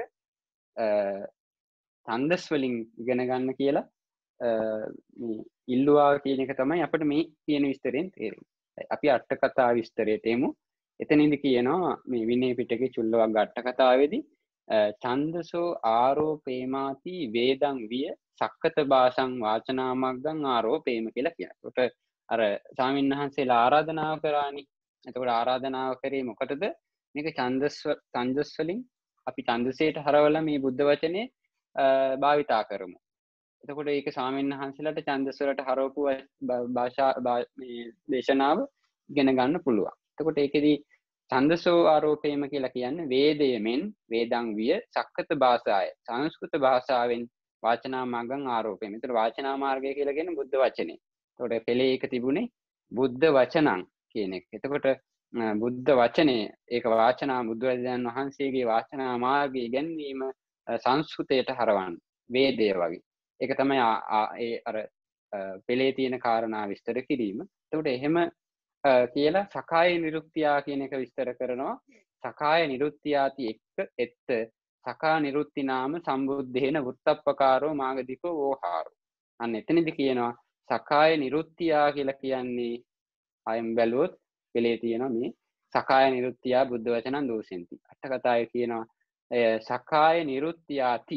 ඡන්දස් වලින් ඉගෙන ගන්න කියලා මේ ඉල්ලුවා කියන එක තමයි අපිට මේ කියන විස්තරෙන් තේරෙන්නේ. අපි අට කතා විස්තරයට එමු. එතනින්ද කියනවා මේ විනය පිටකේ චුල්ලවග්ග අට කතාවේදී ඡන්දසෝ ආරෝපේමාති වේදං විය සක්කත භාෂං වාචනාමග්ගං ආරෝපේම කියලා කියනවා. ඒකට අර ස්වාමීන් වහන්සේලා ආරාධනාව කරානි. එතකොට ආරාධනාව කරේ මොකටද? මේක ඡන්දස් වලින් අපි ඡන්දසයට හරවලා මේ බුද්ධ වචනේ භාවිතා කරමු. එතකොට ඒක ස්වාමීන් වහන්සේලාට ඡන්දස් වලට හරවපු භාෂා මේ දේශනාව ඉගෙන ගන්න පුළුවන්. එතකොට ඒකෙදි ඡන්දසෝ ආරෝපේම කියලා කියන්නේ වේදයෙන් වේදං විය සක්කත භාෂාය සංස්කෘත භාෂාවෙන් වාචනා මාර්ගං ආරෝපේම. ඒතර වාචනා මාර්ගය කියලා කියන්නේ බුද්ධ වචනේ. එතකොට පෙළේ ඒක තිබුණේ බුද්ධ වචනං කියන එක. එතකොට බුද්ධ වචනේ ඒක වාචනා බුදුරජාණන් වහන්සේගේ වාචනා මාර්ගය ඉගෙනීම සංස්කෘතයට හරවන්න වේදය වගේ. ඒක තමයි ඒ අර පෙළේ තියෙන කාරණා විස්තර කිරීම. එතකොට එහෙම කියලා සකාය නිරුක්තියා කියන එක විස්තර කරනවා. සකාය නිරුක්තියාති එත්ත සකා නිරුක්ති නාම සම්බුද්ධේන වුත්තප්පකාරෝ මාගදිකෝ වෝහාරෝ. අන්න එතනදි කියනවා සකාය නිරුක්තියා කියලා කියන්නේ අයම් බැලුවොත් පෙළේ තියෙනවා මේ සකාය නිරුක්තියා බුද්ධ වචනං දෝසෙන්ති. අට කතාවේ කියනවා සකාය නිරුක්තියාති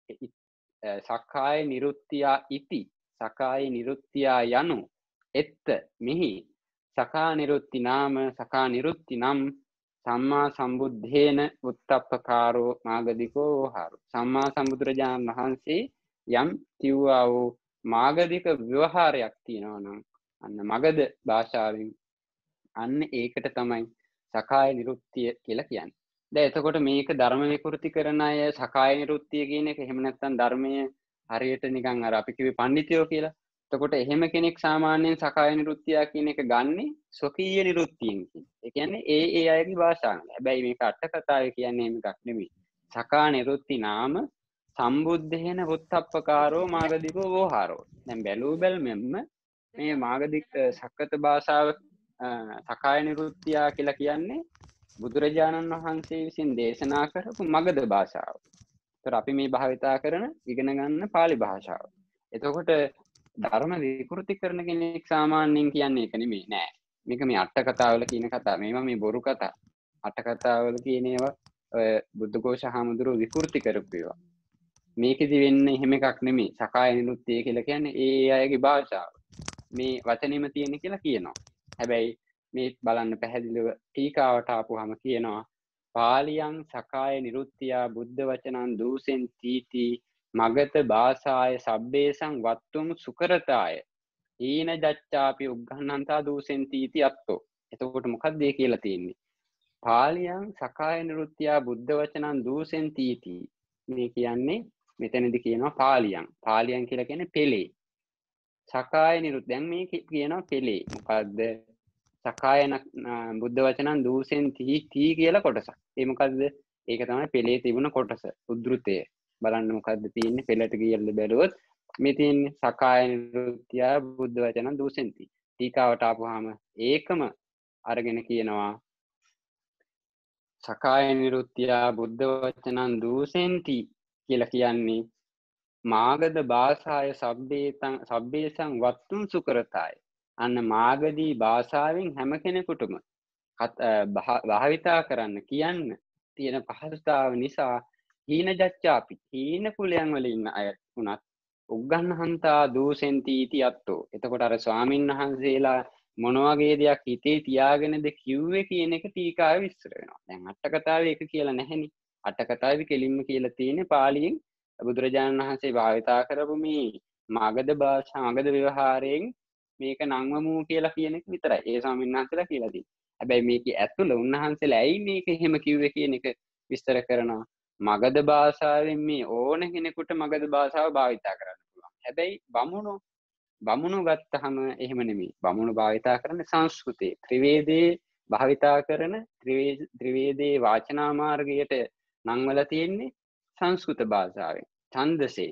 සකාය නිරුක්තියා ඉති සකාය නිරුක්තියා යනු එත්ත මෙහි සකා නිරුක්ති නාම සකා නිරුක්ති නම් සම්මා සම්බුද්ධේන උත්තප්පකාරෝ මාගදිකෝ වෝහාරෝ. සම්මා සම්බුදුරජාණන් වහන්සේ යම් කිව්වා වූ මාගදික ව්‍යවහාරයක් තියෙනවා නම් අන්න මගධ භාෂාවෙන් අන්න ඒකට තමයි සකාය නිරුක්තිය කියලා කියන්නේ. දැන් එතකොට මේක ධර්ම විකෘති කරන අය සකාය නිරුක්තිය කියන එක එහෙම නැත්නම් ධර්මයේ හරියට නිකන් අර අපි කිව්වේ පඬිතියෝ කියලා. එතකොට එහෙම කෙනෙක් සාමාන්‍යයෙන් සකාය නිරුක්තිය කියන එක ගන්නෙ ස්වකීය නිරුක්තියෙන් කියන්නේ. ඒ කියන්නේ ඒ අයගේ භාෂාවෙන්. හැබැයි මේක අට කතාවේ කියන්නේ එහෙම එකක් නෙමෙයි. සකා නිරුක්ති නාම සම්බුද්ධේන වුත්තප්පකාරෝ මාගධිකෝ වෝහාරෝ. දැන් බැලූ බැලමෙන්න මේ මාගධික සක්කත භාෂාව සකාය නිරුක්තිය කියලා කියන්නේ බුදුරජාණන් වහන්සේ විසින් දේශනා කරපු මගධ භාෂාව. ඒතර අපි මේ භාවිතා කරන ඉගෙන ගන්න පාලි භාෂාව. එතකොට ධර්ම විකෘති කරන කෙනෙක් සාමාන්‍යයෙන් කියන්නේ ඒක නෙමෙයි නෑ. මේක මේ අට කතාවල කියන කතා. මේවා මේ බොරු කතා. අට කතාවල කියන ඒවා බුද්ධඝෝෂ හාමුදුරුවෝ විකෘති කරපු ඒවා. මේකෙදි වෙන්නේ එහෙම එකක් නෙමෙයි. සකාය නිරුක්තිය කියලා කියන්නේ ඒ අයගේ භාෂාව. මේ වචනෙම තියෙන කියලා කියනවා. හැබැයි මේ බලන්න පැහැදිලිව ටීකාවට ආපුවාම කියනවා පාලියං සකාය නිරුක්තිය බුද්ධ වචනං දූසෙන් තීති මගත භාෂාය සබ්බේසං වත්තුං සුකරතාය ඊන ජච්චාපි උග්ගන්නන්තා දූසෙන් තීති අත්තෝ. එතකොට මොකක්ද ඒ කියලා තියෙන්නේ? පාලියං සකාය නිරුක්තිය බුද්ධ වචනං දූසෙන් තීති. මේ කියන්නේ මෙතනදී කියනවා පාලියං. පාලියං කියලා කියන්නේ පෙළේ. සකාය නිරුක්ති. දැන් මේ කියනවා පෙළේ. මොකද්ද? සකායන බුද්ධ වචනං දූසෙන් තී කියලා කොටසක්. ඒ මොකද්ද? ඒක තමයි පෙළේ තිබුණ කොටස. උද්ෘතය. බලන්න මොකද්ද තියෙන්නේ? පෙළට කියලා බැලුවොත් මේ තියෙන්නේ සකාය නිරුක්තිය බුද්ධ වචනං දූසෙන් තී. ටීකාවට ආපුවාම ඒකම අරගෙන කියනවා සකාය නිරුක්තිය බුද්ධ වචනං දූසෙන් තී කියලා කියන්නේ මාගධ භාෂාය සබ්බේසං වත්තුං සුකරතාය. අන්න මාගධී භාෂාවෙන් හැම කෙනෙකුටම භාවිතා කරන්න කියන්න තියෙන පහසුතාව නිසා හීන ජච්චාපි හීන කුලයන් වල ඉන්න අය වුණත් උග්ගන්නහන්තා දූසෙන්ති අත්තෝ. එතකොට අර ස්වාමීන් වහන්සේලා මොන වගේ දෙයක් හිතේ තියාගෙනද කිව්වේ කියන එක ටීකාවේ විස්තර වෙනවා. දැන් අට කතාවේ ඒක කියලා නැහෙනි. අට කතාවේ කෙලින්ම කියලා තියෙන්නේ පාලියෙන් බුදුරජාණන් වහන්සේ භාවිතා කරපු මේ මගධ භාෂා මගධ ව්‍යවහාරයෙන් මේක නංවමු කියලා කියන එක විතරයි. ඒ ස්වාමීන් වහන්සේලා කියලා තියෙන්නේ. හැබැයි මේකේ ඇතුළ උන්වහන්සේලා ඇයි මේක එහෙම කිව්වේ කියන එක විස්තර කරනවා. මගධ භාෂාවෙන් මේ ඕන කෙනෙකුට මගධ භාෂාව භාවිතා කරන්න පුළුවන්. හැබැයි බමුණු ගත්තහම එහෙම නෙමෙයි. බමුණු භාවිතා කරන්නේ සංස්කෘතේ. ත්‍රිවේදයේ භාවිතා කරන ත්‍රිවේදයේ වාචනා මාර්ගයට නංවලා තියෙන්නේ සංස්කෘත භාෂාවෙන් ඡන්දසයෙන්.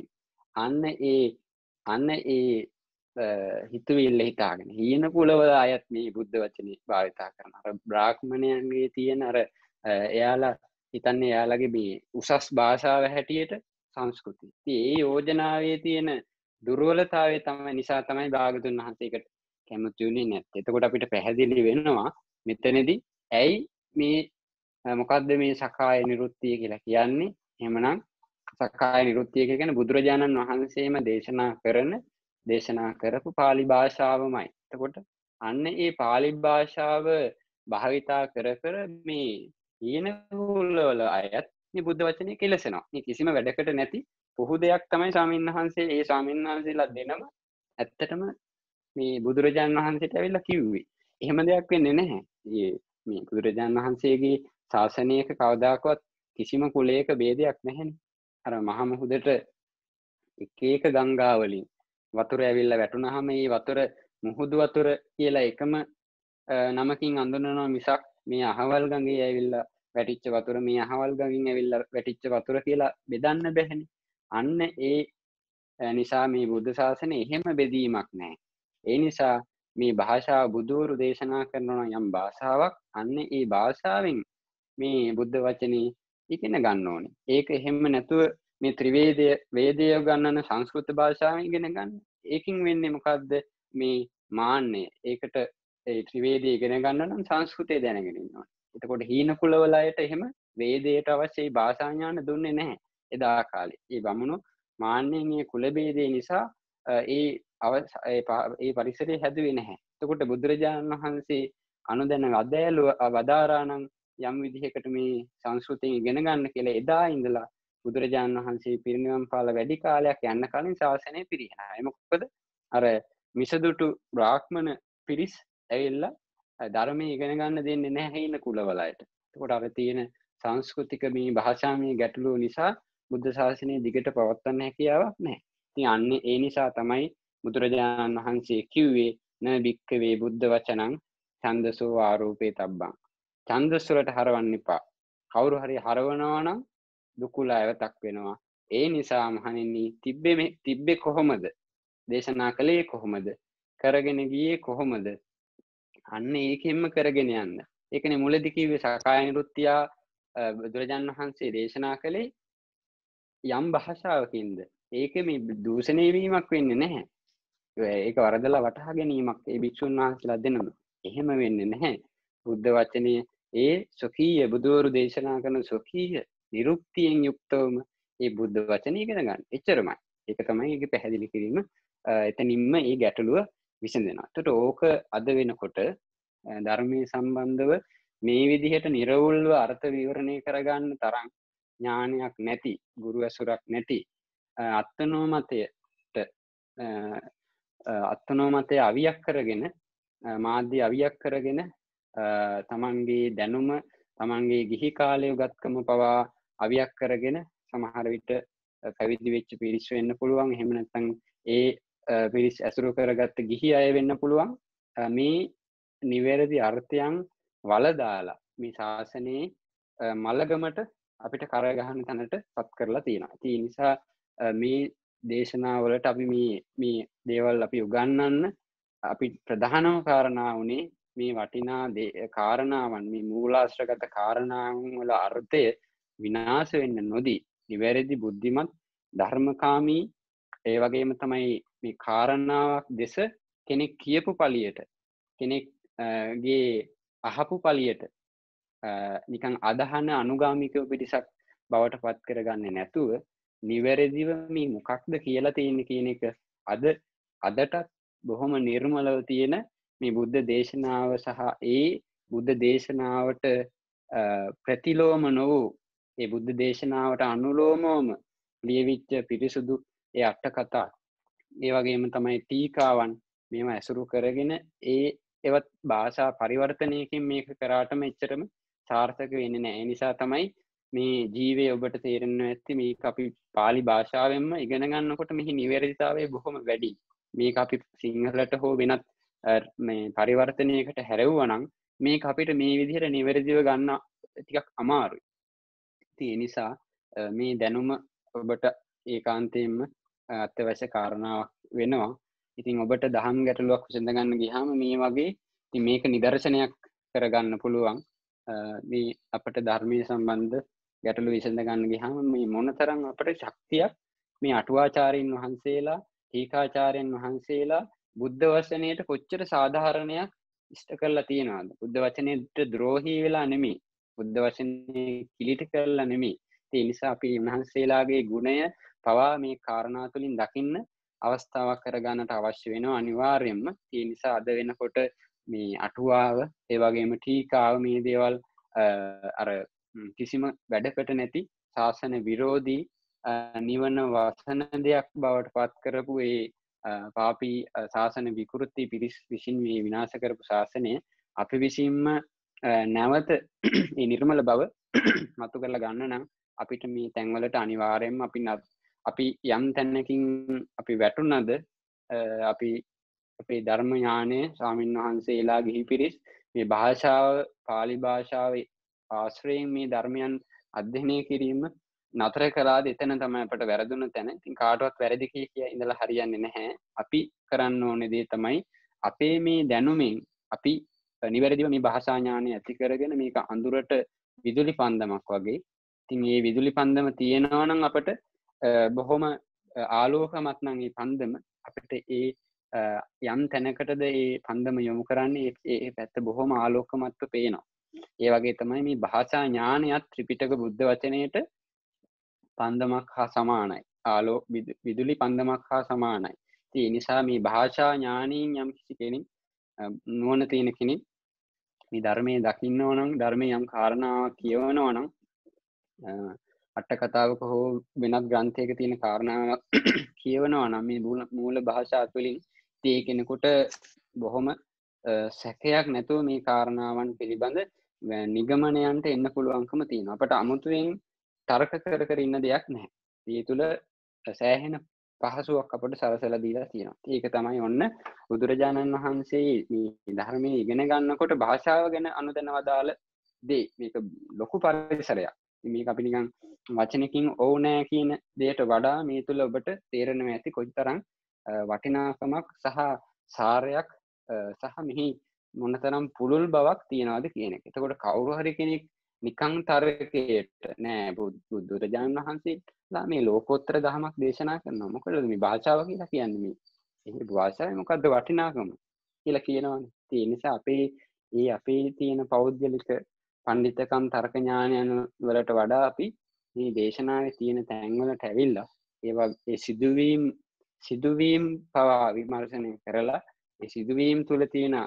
අන්න ඒ හිතවිල්ල හිතාගෙන හීන කුලවල අයත් මේ බුද්ධ වචනේ භාවිතා කරනවා. අර බ්‍රාහ්මණයන්ගේ තියෙන අර එයාලා හිතන්නේ එයාලගේ මේ උසස් භාෂාව හැටියට සංස්කෘතිය. ඉතින් ඒ යෝජනාවේ තියෙන දුර්වලතාවය තමයි නිසා තමයි භාගතුන් වහන්සේකට කැමති වෙන්නේ නැත්තේ. එතකොට අපිට පැහැදිලි වෙනවා මෙතනදී ඇයි මේ මොකද්ද මේ සකාය නිරුක්තිය කියලා කියන්නේ? එහෙමනම් සකාය නිරුක්තිය කියන්නේ බුදුරජාණන් වහන්සේම දේශනා කරපු පාලි භාෂාවමයි. එතකොට අන්න ඒ පාලි භාෂාව භාවිතා කර මේ හීන කුලවල අයත් මේ බුද්ධ වචනේ කෙලසෙනවා. මේ කිසිම වැඩකට නැති පුහු දෙයක් තමයි ස්වාමීන් වහන්සේ ඒ ස්වාමීන් වහන්සේලා දෙනම ඇත්තටම මේ බුදුරජාණන් වහන්සේට ඇවිල්ලා කිව්වේ. එහෙම දෙයක් වෙන්නේ නැහැ. මේ බුදුරජාණන් වහන්සේගේ ශාසනයක කවදාකවත් කිසිම කුලයක ભેදයක් නැහැනේ. අර මහ මුහුදට එක එක ගංගා වලින් වතුර ඇවිල්ලා වැටුනහම මේ වතුර මුහුදු වතුර කියලා එකම නමකින් අඳුනනවා මිසක් මේ අහවල් ගඟේ ඇවිල්ලා වැටිච්ච වතුර මේ අහවල් ගඟින් ඇවිල්ලා වැටිච්ච වතුර කියලා බෙදන්න බැහැනේ. අන්න ඒ නිසා මේ බුද්ධ ශාසනය එහෙම බෙදීමක් නැහැ. ඒ නිසා මේ භාෂාව බුදුවරු දේශනා කරනවා යම් භාෂාවක් අන්න ඒ භාෂාවෙන් මේ බුද්ධ වචනේ ඉගෙන ගන්න ඕනේ. ඒක එහෙම නැතුව මේ වේදය ගන්නන සංස්කෘත භාෂාවෙන් ඉගෙන ගන්න. ඒකින් වෙන්නේ මොකද්ද? මේ මාන්නය. ඒකට ඒ ත්‍රිවේදය ඉගෙන ගන්න නම් සංස්කෘතය දැනගෙන ඉන්න ඕනේ. එතකොට හීන කුලවල අයට එහෙම වේදයට අවශ්‍ය භාෂා ඥාන දුන්නේ නැහැ එදා කාලේ. ඒ බමුණු මාන්නයෙන් මේ කුල ભેදේ නිසා ඒ පරිසරය හැදුවේ නැහැ. එතකොට බුදුරජාණන් වහන්සේ අනුදැන වදාරානම් යම් විදිහකට මේ සංස්කෘතියෙන් ඉගෙන ගන්න කියලා එදා ඉඳලා බුදුරජාණන් වහන්සේ පිරිනිවන් පාලා වැඩි කාලයක් යන්න කලින් ශාසනය පිරිනමනවා. මොකද අර මිසදුටු බ්‍රාහ්මණ පිරිස් ඇවිල්ලා ධර්මයේ ඉගෙන ගන්න දෙන්නේ නැහැ ඉන්න කුලවලයට. එතකොට අර තියෙන සංස්කෘතික මේ භාෂාමය ගැටලුව නිසා බුද්ධ ශාසනය දිගට පවත්වන්න හැකියාවක් නැහැ. ඉතින් අන්නේ ඒ නිසා තමයි බුදුරජාණන් වහන්සේ කිව්වේ න භික්ඛවේ බුද්ධ වචනං ඡන්දසෝ ආරෝපේ තබ්බං. ඡන්දස් වලට හරවන්න එපා. කවුරු හරි හරවනවා නම් දුකුල ඇවතක් වෙනවා. ඒ නිසා මහණෙනි තිබ්බේ කොහොමද? දේශනා කළේ කොහොමද? කරගෙන ගියේ කොහොමද? අන්න ඒකෙන්ම කරගෙන යන්න. ඒකනේ මුලදී කිව්වේ සකාය නිරුත්තිය බුදුරජාණන් වහන්සේ දේශනා කළේ යම් භාෂාවකින්ද. ඒකේ මේ දූෂණය වීමක් වෙන්නේ නැහැ. ඒක වරදලා වටහා ගැනීමක් ඒ භික්ෂුන් වහන්සේලා දෙනවා. එහෙම වෙන්නේ නැහැ. බුද්ධ වචනේ ඒ සොකීය බුදුවරු දේශනා කරන සොකීය නිරුක්තියෙන් යුක්තවම ඒ බුද්ධ වචනේ ඉගෙන ගන්න. එච්චරමයි. ඒක තමයි ඒකේ පැහැදිලි කිරීම. එතනින්ම මේ ගැටලුව විසඳෙනවා. එතකොට ඕක අද වෙනකොට ධර්මයේ සම්බන්ධව මේ විදිහට නිර්වුල්ව අර්ථ විවරණය කරගන්න තරම් ඥානයක් නැති, ගුරු ඇසුරක් නැති අත්නෝමතය අවියක් කරගෙන මාධ්‍ය අවියක් කරගෙන තමන්ගේ දැනුම තමන්ගේ ගිහි කාලය උගත්කම පවා අවියක් කරගෙන සමහර විට පැවිදි වෙච්ච පිරිස් වෙන්න පුළුවන්. එහෙම නැත්නම් ඒ පිරිස් ඇසුරු කරගත්ත ගිහි අය වෙන්න පුළුවන්. මේ නිවැරදි අර්ථයන් වලදාලා මේ ශාසනයේ මලගමට අපිට කරගහන තැනට පත් කරලා තියෙනවා. ඒ නිසා මේ දේශනාවලට අපි මේ දේවල් අපි උගන්වන්න අපි ප්‍රධානම කාරණා වුණේ මේ වටිනා කාරණාවන්, මේ මූලාශ්‍රගත කාරණාවන් වල අර්ථය විනාශ වෙන්න නොදී නිවැරදි බුද්ධිමත් ධර්මකාමී ඒ වගේම තමයි මේ කාරණාවක් දෙස කෙනෙක් කියපු පළියට කෙනෙක්ගේ අහපු පළියට නිකන් අදහන අනුගාමිකව පිරිසක් බවට පත් කරගන්නේ නැතුව නිවැරදිව මේ මොකක්ද කියලා තියෙන්නේ කියන එක අදටත් බොහොම නිර්මලව තියෙන මේ බුද්ධ දේශනාව සහ ඒ බුද්ධ දේශනාවට ප්‍රතිලෝම නොවූ ඒ බුද්ධ දේශනාවට අනුලෝමවම ලියවිච්ච පිරිසුදු ඒ අට කතා ඒ වගේම තමයි ටීකාවන් මේව ඇසුරු කරගෙන ඒවත් භාෂා පරිවර්තනයකින් මේක කරාටම එච්චරම සාර්ථක වෙන්නේ නැහැ. ඒ නිසා තමයි මේ ජීවේ ඔබට තේරෙන්න ඇති මේක අපි පාලි භාෂාවෙන්ම ඉගෙන ගන්නකොට මෙහි නිවැරදිතාවය බොහොම වැඩි. මේක අපි සිංහලට හෝ වෙනත් මේ පරිවර්තනයකට හැරෙවුවා නම් මේක අපිට මේ විදිහට නිවැරදිව ගන්න ටිකක් අමාරුයි. ඉතින් ඒ නිසා මේ දැනුම ඔබට ඒකාන්තයෙන්ම අත්‍යවශ්‍ය කාරණාවක් වෙනවා. ඉතින් ඔබට දහම් ගැටලුවක් විසඳ ගන්න ගියාම මේ වගේ ඉතින් මේක නිදර්ශනයක් කරගන්න පුළුවන්. මේ අපට ධර්මයේ සම්බන්ධ ගැටලු විසඳ ගන්න ගියාම මේ මොනතරම් අපට ශක්තියක් මේ අටුවාචාර්යින් වහන්සේලා, ටීකාචාර්යන් වහන්සේලා බුද්ධ වචනයට කොච්චර සාධාරණයක් ඉෂ්ට කරලා තියෙනවද? බුද්ධ වචනයට ද්‍රෝහී වෙලා නෙමෙයි. බුද්ධ වචනේ කිලිට කරලා නෙමෙයි. ඒ නිසා අපි උන්වහන්සේලාගේ ගුණය පවා මේ කාරණා තුලින් දකින්න අවස්ථාවක් කරගන්නට අවශ්‍ය වෙනවා අනිවාර්යයෙන්ම. ඒ නිසා අද වෙනකොට මේ අටුවාව ඒ වගේම ටීකාව මේ දේවල් අර කිසිම වැඩකට නැති ශාසන විරෝධී නිවන වසන දෙයක් බවට පත් කරපු ඒ පාපී ශාසන විකෘති පිරිස් විසින් මේ විනාශ කරපු ශාසනය අපි විසින්ම නැවත මේ නිර්මල බව මතු කරලා ගන්න නම් අපිට මේ තැන්වලට අනිවාර්යයෙන්ම අපි යම් තැනකින් අපි වැටුණද අපි අපේ ධර්ම ඥානය ස්වාමීන් වහන්සේලා ගිහි පිරිස් මේ භාෂාව පාලි භාෂාවේ ආශ්‍රයෙන් මේ ධර්මයන් අධ්‍යයනය කිරීම නතර කළාද එතන තමයි අපට වැරදුන තැන. ඉතින් කාටවත් වැරදි කිය ඉඳලා හරියන්නේ නැහැ. අපි කරන්න ඕනේ දේ තමයි අපේ මේ දැනුමින් අපි නිවැරදිව මේ භාෂා ඥානය ඇති කරගෙන මේක අඳුරට විදුලි පන්දමක් වගේ. ඉතින් මේ විදුලි පන්දම තියෙනවා නම් අපට බොහොම ආලෝකමත් නම් මේ පන්දම අපිට ඒ යම් තැනකටද ඒ පන්දම යොමු කරන්නේ ඒ පැත්ත බොහොම ආලෝකමත්ව පේනවා. ඒ වගේ තමයි මේ භාෂා ඥානයත් ත්‍රිපිටක බුද්ධ වචනයට පන්දමක් හා සමානයි. විදුලි පන්දමක් හා සමානයි. ඒ නිසා මේ භාෂා ඥානයෙන් යම් කිසි කෙනෙක් නුවණ තියෙන කෙනෙක් මේ ධර්මයේ දකින්න ඕන නම් ධර්මයේ යම් කාරණාවක් කියවනවා නම් අට කතාවක හෝ වෙනත් ග්‍රන්ථයක තියෙන කාරණාවක් කියවනවා නම් මේ මූල භාෂාව තුළින් ඒ කෙනෙකුට බොහොම සැකයක් නැතුව මේ කාරණාවන් පිළිබඳ නිගමනයන්ට එන්න පුළුවන්කම තියෙනවා. අපට අමුතුවෙන් තර්ක කර කර ඉන්න දෙයක් නැහැ. ඒ තුල සෑහෙන පහසුවක් අපට සලසලා දීලා තියෙනවා. ඒක තමයි ඔන්න බුදුරජාණන් වහන්සේ මේ ධර්මයේ ඉගෙන ගන්නකොට භාෂාව ගැන අනුදැන වදාළ දේ. මේක ලොකු පරිසරයක්. මේක අපි නිකන් වචනකින් ඔව් නෑ කියන දෙයට වඩා මේ තුල ඔබට තේරෙනවා ඇති කොයිතරම් වටිනාකමක් සහ සාරයක් සහ මෙහි මොනතරම් පුළුල් බවක් තියනවාද කියන එක. එතකොට කවුරු හරි කෙනෙක් නිකං තරකයට නෑ බුදුරජාණන් වහන්සේලා මේ ලෝකෝත්තර දහමක් දේශනා කරනවා. මොකද මේ භාෂාව කියලා කියන්නේ මේ. ඒ භාෂාවේ මොකද්ද වටිනාකම කියලා කියනවනේ. ඒ නිසා අපේ තියෙන පෞද්ගලික පඬිතකම් තර්ක ඥානයන් වලට වඩා අපි මේ දේශනාවේ තියෙන තැන්වලට ඇවිල්ලා ඒවා ඒ සිදුවීම් පවා විමර්ශනය කරලා ඒ සිදුවීම් තුළ තියෙන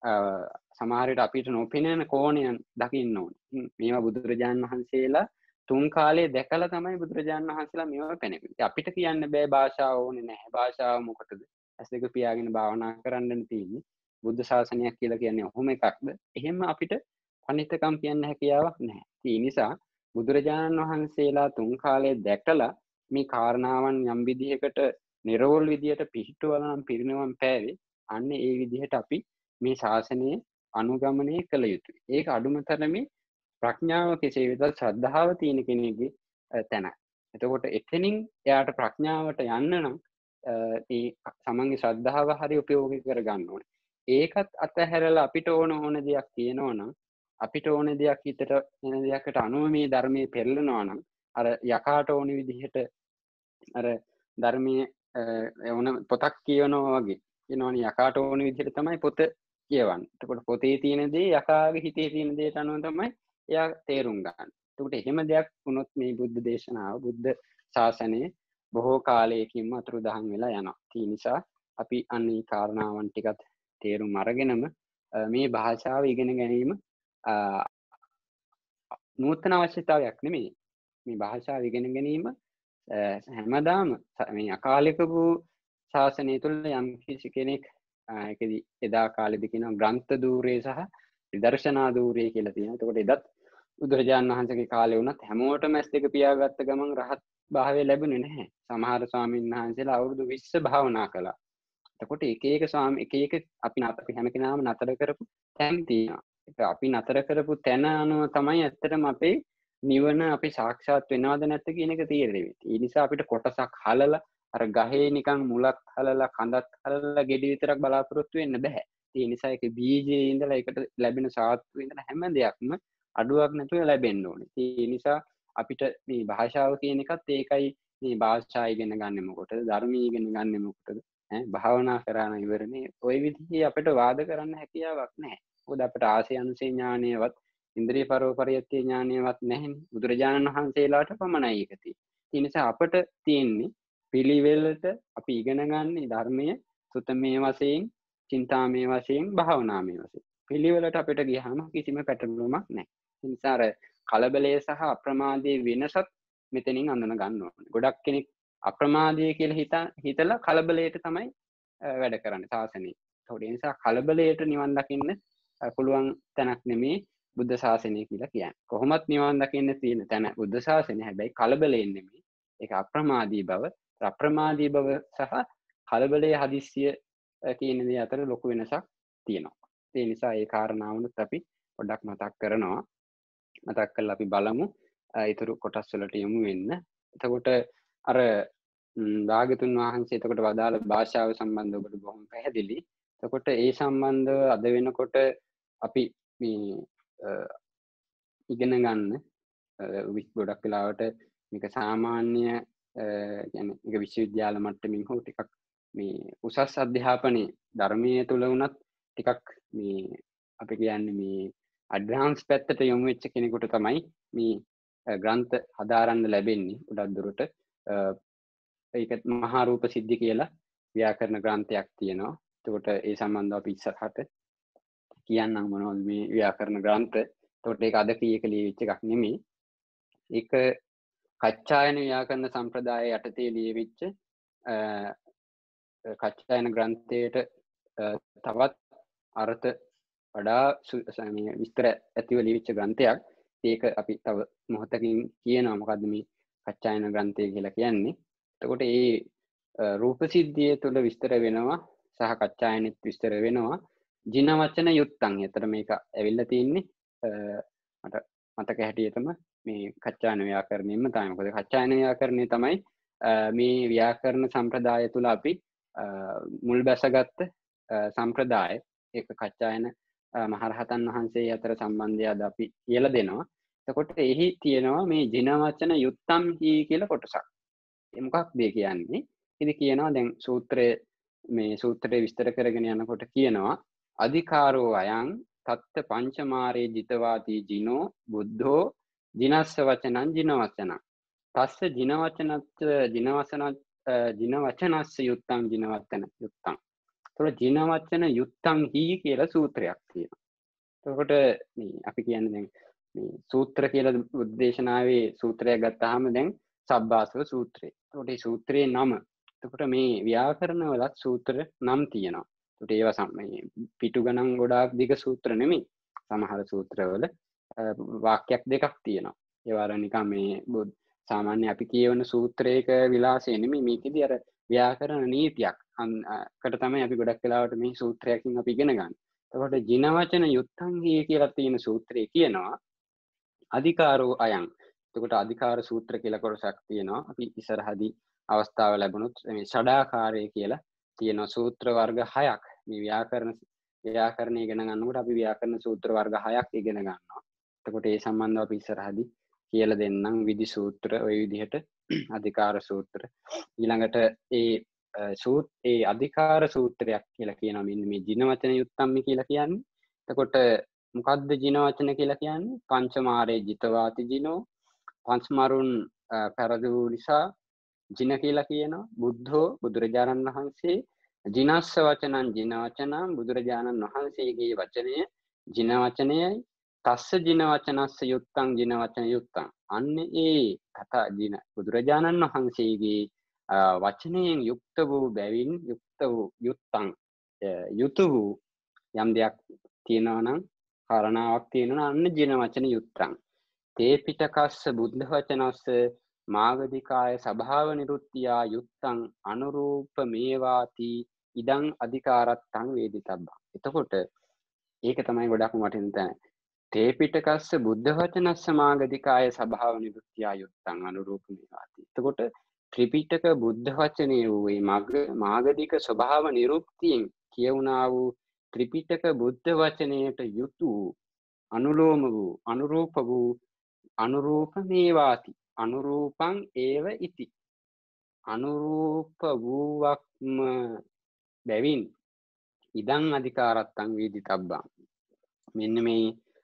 සමහරට අපිට නොපෙනෙන කෝණයන් දකින්න ඕනේ. මේවා බුදුරජාණන් වහන්සේලා තුන් කාලේ දැකලා තමයි බුදුරජාණන් වහන්සේලා මේවා පෙන්වන්නේ. අපිට කියන්න බෑ භාෂාව ඕනේ නැහැ. භාෂාව මොකටද? ඇස් දෙක පියාගෙන භාවනා කරන්න තියෙන්නේ. බුද්ධ ශාසනයක් කියලා කියන්නේ ඔහොම එකක්ද? එහෙම අපිට පඬිතුකම් කියන්න හැකියාවක් නැහැ. ඒ නිසා බුදුරජාණන් වහන්සේලා තුන් කාලේ දැකලා මේ කාරණාවන් යම් විදිහකට නිර්වෝල් විදිහට පිහිටුවලා නම් පිරිනවම් පෑවේ. අන්න ඒ විදිහට අපි මේ ශාසනය අනුගමනය කළ යුතුයි. ඒක අඩුම තරමේ ප්‍රඥාව කෙසේ වෙතත් ශ්‍රද්ධාව තියෙන කෙනෙකුගේ තැන. එතකොට එතනින් එයාට ප්‍රඥාවට යන්න නම් ඒ සමන්ගේ ශ්‍රද්ධාව හරි උපයෝගී කරගන්න ඕනේ. ඒකත් අතහැරලා අපිට ඕන දෙයක් තියෙනවා නම් අපිට ඕන දෙයක් හිතට එන දෙයකට අනුව මේ ධර්මයේ පෙරලනවා නම් අර යකාට ඕන විදිහට අර ධර්මයේ ඕන පොතක් කියවනවා වගේ කියනවනේ යකාට ඕන විදිහට තමයි පොත කියවන්නේ. එතකොට පොතේ තියෙන දේ යකාගේ හිතේ තියෙන දේට අනුව තමයි එයා තේරුම් ගන්න. එතකොට එහෙම දෙයක් වුණොත් මේ බුද්ධ දේශනාව බුද්ධ ශාසනය බොහෝ කාලයකින්ම අතුරුදහන් වෙලා යනවා. ඒ නිසා අපි අන්නේ කාරණාවන් ටිකත් තේරුම් අරගෙනම මේ භාෂාව ඉගෙන ගැනීම නූතන අවශ්‍යතාවයක් නෙමෙයි. මේ භාෂාව ඉගෙන ගැනීම හැමදාම මේ අකාලික වූ ශාසනය තුළ යම් කිසි කෙනෙක් ඒකදී එදා කාලෙදි කියනවා ග්‍රන්ථ ධූරේ සහ විදර්ශනා ධූරේ කියලා තියෙනවා. එතකොට එදත් බුදුරජාණන් වහන්සේගේ කාලේ වුණත් හැමෝටම ඇස් දෙක පියාගත්ත ගමන් රහත් භාවය ලැබුණේ නැහැ. සමහර ස්වාමීන් වහන්සේලා අවුරුදු 20 භාවනා කළා. එතකොට එක එක අපි හැම කෙනාම නතර කරපු තැන් තියෙනවා. ඒක අපි නතර කරපු තැන අනුව තමයි ඇත්තටම අපේ නිවන අපි සාක්ෂාත් වෙනවද නැද්ද කියන එක තීරණය වෙන්නේ. ඒ නිසා අපිට කොටසක් හලලා අර ගහේ නිකන් මුලක් හලලා කඳත් හලලා ගෙඩි විතරක් බලාපොරොත්තු වෙන්න බෑ. ඒ නිසා ඒක බීජයේ ඉඳලා ඒකට ලැබෙන සාත්තු ඉඳලා හැම දෙයක්ම අඩුවක් නැතුව ලැබෙන්න ඕනේ. ඒ නිසා අපිට මේ භාෂාව කියන එකත් ඒකයි මේ භාෂා ඉගෙන ගන්න මොකටද ධර්මී ඉගෙන ගන්න මොකටද භාවනා කරන ඉවරනේ ওই විදිහේ අපිට වාද කරන්න හැකියාවක් නැහැ. මොකද අපිට ආසය අනුසේ ඥානයවත් ඉන්ද්‍රිය පරෝපරියත්‍ය ඥානයවත් නැහැනේ. බුදුරජාණන් වහන්සේලාට පමණයි ඒක තියෙන්නේ. ඒ නිසා අපිට තියෙන්නේ පිළිවෙලට අපි ඉගෙන ගන්න ධර්මයේ සුතමේ වශයෙන්, චින්තාමේ වශයෙන්, භාවනාමේ වශයෙන්. පිළිවෙලට අපිට ගියාම කිසිම පැටලුමක් නැහැ. ඒ නිසා අර කලබලයේ සහ අප්‍රමාදයේ වෙනසත් මෙතනින් අඳුන ගන්න ඕනේ. ගොඩක් කෙනෙක් අප්‍රමාදයේ කියලා හිතලා කලබලයට තමයි වැඩ කරන්නේ ශාසනයේ. ඒ නිසා කලබලයට නිවන් දකින්න පුළුවන් තැනක් නෙමේ බුද්ධ ශාසනය කියලා කියන්නේ. කොහොමත් නිවන් දකින්න තියෙන තැන බුද්ධ ශාසනය. හැබැයි කලබලයෙන් නෙමේ. ඒක අප්‍රමාදී බව, අප්‍රමාදී බව සහ කලබලයේ හදිස්සිය කියන දේ අතර ලොකු වෙනසක් තියෙනවා. ඒ නිසා ඒ කාරණාවනුත් අපි පොඩ්ඩක් මතක් කරනවා. මතක් කරලා අපි බලමු ඊතුරු කොටස් වලට යමු වෙන්න. එතකොට අර භාග්‍යතුන් වහන්සේ එතකොට වදාළ භාෂාව සම්බන්ධව ඔබට බොහොම පැහැදිලි. එතකොට ඒ සම්බන්ධව අද වෙනකොට අපි මේ ඉගෙන ගන්න ගොඩක් වෙලාවට මේක සාමාන්‍ය කියන්නේ මේක විශ්වවිද්‍යාල මට්ටමින් හෝ ටිකක් මේ උසස් අධ්‍යාපනයේ ධර්මයේ තුල වුණත් ටිකක් මේ අපි කියන්නේ මේ ඇඩ්වාන්ස් පැත්තට යොමු වෙච්ච කෙනෙකුට තමයි මේ ග්‍රන්ථ හදාරන්න ලැබෙන්නේ. ගොඩක් දුරට ඒක මහා රූප සිද්ධි කියලා ව්‍යාකරණ ග්‍රන්ථයක් තියෙනවා. එතකොට ඒ සම්බන්ධව අපි ඉස්සරහට කියන්නම් මොනවද මේ ව්‍යාකරණ ග්‍රන්ථ. එතකොට ඒක අද කීයක ලියවිච්ච එකක් නෙමෙයි. ඒක කච්චායන ව්‍යාකරණ සම්ප්‍රදාය යටතේ ලියවිච්ච කච්චායන ග්‍රන්ථයට තවත් අර්ථ වඩා විස්තර ඇතිව ලියවිච්ච ග්‍රන්ථයක්. ඒක අපි තව මොහොතකින් කියනවා මොකද්ද මේ කච්චායන ග්‍රන්ථය කියලා කියන්නේ. එතකොට මේ රූප සිද්ධිය තුළ විස්තර වෙනවා සහ කච්චායනෙත් විස්තර වෙනවා ජින වචන යුත්තං. එතන මේක ඇවිල්ලා තින්නේ මට මතක හැටියටම මේ කච්චායන ව්‍යාකරණයෙන්ම තමයි. මොකද කච්චායන ව්‍යාකරණය තමයි මේ ව්‍යාකරණ සම්ප්‍රදාය තුළ අපි මුල් බැසගත්ත සම්ප්‍රදාය. ඒක කච්චායන මහරහතන් වහන්සේ අතර සම්බන්ධය අද අපි කියලා දෙනවා. එතකොට එහි තියෙනවා මේ ජින වචන යුත්තම් හි කියලා කොටසක්. ඒ මොකක්ද කියන්නේ? ඉතින් කියනවා දැන් සූත්‍රයේ විස්තර කරගෙන යනකොට කියනවා අධිකාරෝ අයං තත්ත පංචමාරේ ජිතවාති ජිනෝ බුද්ධෝ ජිනස්ස වචනං ජින වචනං තස්ස ජින වචනස්ස යුත්තං ජින වචන යුත්තං. එතකොට ජින වචන යුත්තං හි කියලා සූත්‍රයක් තියෙනවා. එතකොට මේ අපි කියන්නේ දැන් මේ සූත්‍ර කියලා උද්දේශනාවේ සූත්‍රයක් ගත්තාම දැන් සබ්බාසව සූත්‍රය. එතකොට මේ සූත්‍රයේ නම. එතකොට මේ ව්‍යාකරණ වලත් සූත්‍ර නම් තියෙනවා. එතකොට ඒවා මේ පිටු ගණන් ගොඩාක් දිග සූත්‍ර නෙමෙයි. සමහර සූත්‍රවල වාක්‍යයක් දෙකක් තියෙනවා. ඒවා නිකන් මේ සාමාන්‍ය අපි කියවන සූත්‍රයක විලාසය නෙමෙයි. මේකෙදි අර ව්‍යාකරණ නීතියක් කට තමයි අපි ගොඩක් වෙලාවට මේ සූත්‍රයකින් අපි ඉගෙන ගන්න. එතකොට ජින වචන යුත්තං කියලා තියෙන සූත්‍රයේ කියනවා අධිකාරෝ අයං. එතකොට අධිකාර සූත්‍ර කියලා කොටසක් තියෙනවා. අපි ඉස්සරහදී අවස්ථාව ලැබුණොත් මේ ෂඩාකාරය කියලා තියෙන සූත්‍ර වර්ග 6ක් මේ ව්‍යාකරණය ඉගෙන ගන්නකොට අපි ව්‍යාකරණ සූත්‍ර වර්ග 6ක් ඉගෙන ගන්නවා. එතකොට ඒ සම්බන්ධව අපි ඉස්සරහදී කියලා දෙන්නම් විදි සූත්‍ර ওই විදිහට අධිකාර සූත්‍ර. ඊළඟට ඒ අධිකාර සූත්‍රයක් කියලා කියනවා මෙන්න මේ ජින වචන යුත්තම් කියලා කියන්නේ. එතකොට මොකද්ද ජින වචන කියලා කියන්නේ? පංචමාරේ ජිතවාති ජිනෝ පංචමාරුන් පෙරදූ නිසා ජින කියලා කියනවා. බුද්ධෝ බුදුරජාණන් වහන්සේ ජිනස්ස වචනං ජින වචනං බුදුරජාණන් වහන්සේගේ වචනය ජින වචනයයි. තස්ස ජින වචනස්ස යුත්තං ජින වචන යුත්තං. අන්න ඒ කතා ජින බුදුරජාණන් වහන්සේගේ වචනයෙන් යුක්ත වූ බැවින් යුක්ත වූ යුත්තං යුතු වූ යම් දෙයක් තියෙනවා නම් කාරණාවක් තියෙනවා අන්න ජින වචන යුත්තං. තේ පිටකස්ස බුද්ධ වචනස්ස මාගධිකාය සභාව නිරුත්තියා යුත්තං අනුරූප මේවාති ඉදං අධිකාරත්තං වේදිතබ්බං. එතකොට ඒක තමයි ගොඩක්ම වටින තැන. තේ පිටකස්ස බුද්ධ වචනස්ස මාගධිකාය සභාව නිරුත්තියා යුත්තං අනුරූප මේවාති. එතකොට ත්‍රිපිටක බුද්ධ වචනේ වූ මාගධික ස්වභාව නිරුක්තියෙන් කියවුණා වූ ත්‍රිපිටක බුද්ධ වචනයට යුතු අනුලෝම වූ අනුරූප වූ අනුරූප මේවාති අනුරූපං ඒව ඉති. අනුරූප වූවක්ම බැවින් ඉදං අධිකාරත්තං වේදිතබ්බං. මෙන්න මේ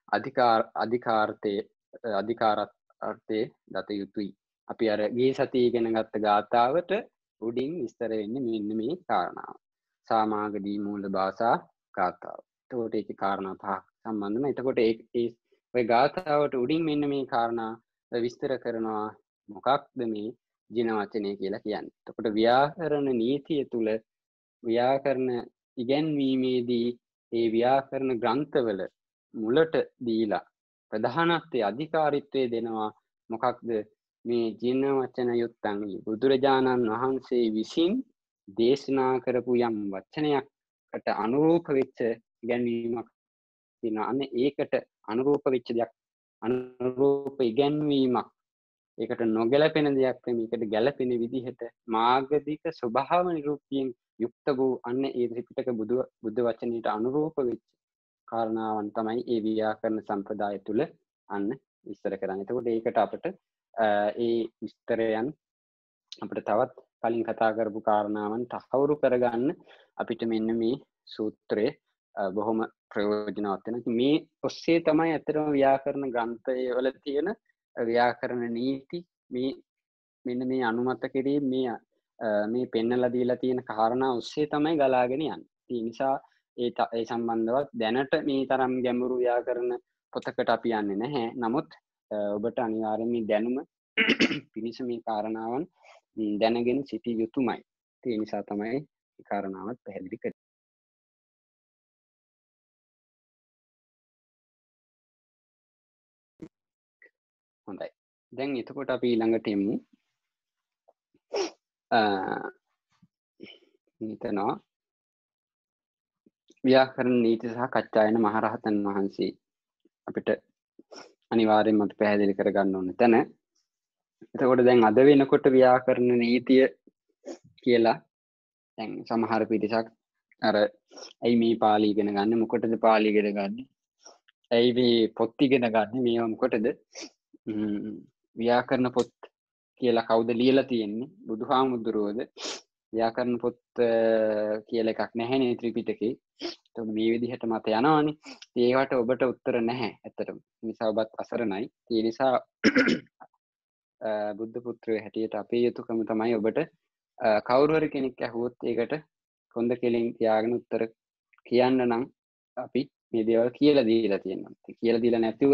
අධිකාරාර්ථයේ දත යුතුයි. අපි අර ගිය සතියේ ඉගෙන ගත්ත ගාථාවට උඩින් විස්තර වෙන්නේ මෙන්න මේ කාරණාව. සාමාගදී මූල භාෂා ගාථාව. එතකොට ඒකේ කාරණා පහක් සම්බන්ධ වෙනවා. එතකොට ඔය ගාථාවට උඩින් මෙන්න මේ කාරණා විස්තර කරනවා මොකක්ද මේ ජින වචනය කියලා කියන්නේ. එතකොට ව්‍යාකරණ නීතිය තුල ව්‍යාකරණ ඉගැන්වීමේදී ඒ ව්‍යාකරණ ග්‍රන්ථවල මුලට දීලා ප්‍රධානත්වයේ අධිකාරීත්වයේ දෙනවා මොකක්ද මේ ජින වචන යුත්තං. බුදුරජාණන් වහන්සේ විසින් දේශනා කරපු යම් වචනයකට අනුරූප වෙච්ච ඉගැන්වීමක් තියෙනවා. අන්න ඒකට අනුරූප වෙච්ච දෙයක් අනුරූප ඉගැන්වීමක් ඒකට නොගැලපෙන දෙයක් මේකට ගැලපෙන විදිහට මාගධික ස්වභාව නිරූපියෙන් යුක්ත වූ අන්න ඒ ත්‍රිපිටක බුද්ධ වචනයට අනුරූප වෙච්ච කාරණාවන් තමයි ඒ ව්‍යාකරණ සම්ප්‍රදාය තුල අන්න විස්තර කරන්නේ. එතකොට ඒකට අපිට ඒ විස්තරයන් අපිට තවත් කලින් කතා කරපු කාරණාවන් තහවුරු කරගන්න අපිට මෙන්න මේ සූත්‍රය බොහොම ප්‍රයෝජනවත් වෙනවා. මේ ඔස්සේ තමයි අතරම ව්‍යාකරණ ග්‍රන්ථය වල තියෙන ව්‍යාකරණ නීති මෙන්න මේ අනුමත කිරීම මේ පෙන්නලා දීලා තියෙන කාරණා ඔස්සේ තමයි ගලාගෙන යන්නේ. ඒ නිසා ඒ සම්බන්ධවත් දැනට මේ තරම් ගැඹුරු ව්‍යාකරණ පොතකට අපි යන්නේ නැහැ. නමුත් ඔබට අනිවාර්යයෙන් මේ දැනුම පිණිස මේ කාරණාවන් දැනගෙන සිටිය යුතුමයි. ඒ නිසා තමයි කාරණාවත් පැහැදිලි කරේ. හොඳයි. දැන් එතකොට අපි ඊළඟට එමු. හිතනවා ව්‍යාකරණ නීති සහ කච්චායන මහරහතන් වහන්සේ අපිට අනිවාර්යෙන්ම අපි පැහැදිලි කරගන්න ඕන තැන. එතකොට දැන් අද වෙනකොට ව්‍යාකරණ නීතිය කියලා දැන් සමහර පිරිසක් අර ඇයි මේ පාලි ඉගෙන ගන්න, මොකටද පාලි ඉගෙන ගන්න, ඇයි මේ පොත් ඉගෙන ගන්න, මේවා මොකටද, ව්‍යාකරණ පොත් කියලා කවුද ලියලා තියෙන්නේ, බුදුහාමුදුරුවෝද? ව්‍යාකරණ පොත් කියලා එකක් නැහැනේ ත්‍රිපිටකේ. එතකොට මේ විදිහට මත යනවානේ. ඒකට ඔබට උත්තර නැහැ ඇත්තටම. ඒ නිසා ඔබත් අසරණයි. ඒ නිසා බුද්ධ පුත්‍රයෝ හැටියට අපේ යුතුකම තමයි ඔබට කවුරු හරි කෙනෙක් ඇහුවොත් ඒකට කොන්ද කෙලින් තියාගෙන උත්තර කියන්න නම් අපි මේ දේවල් කියලා දීලා තියෙනවා. කියලා දීලා නැතිව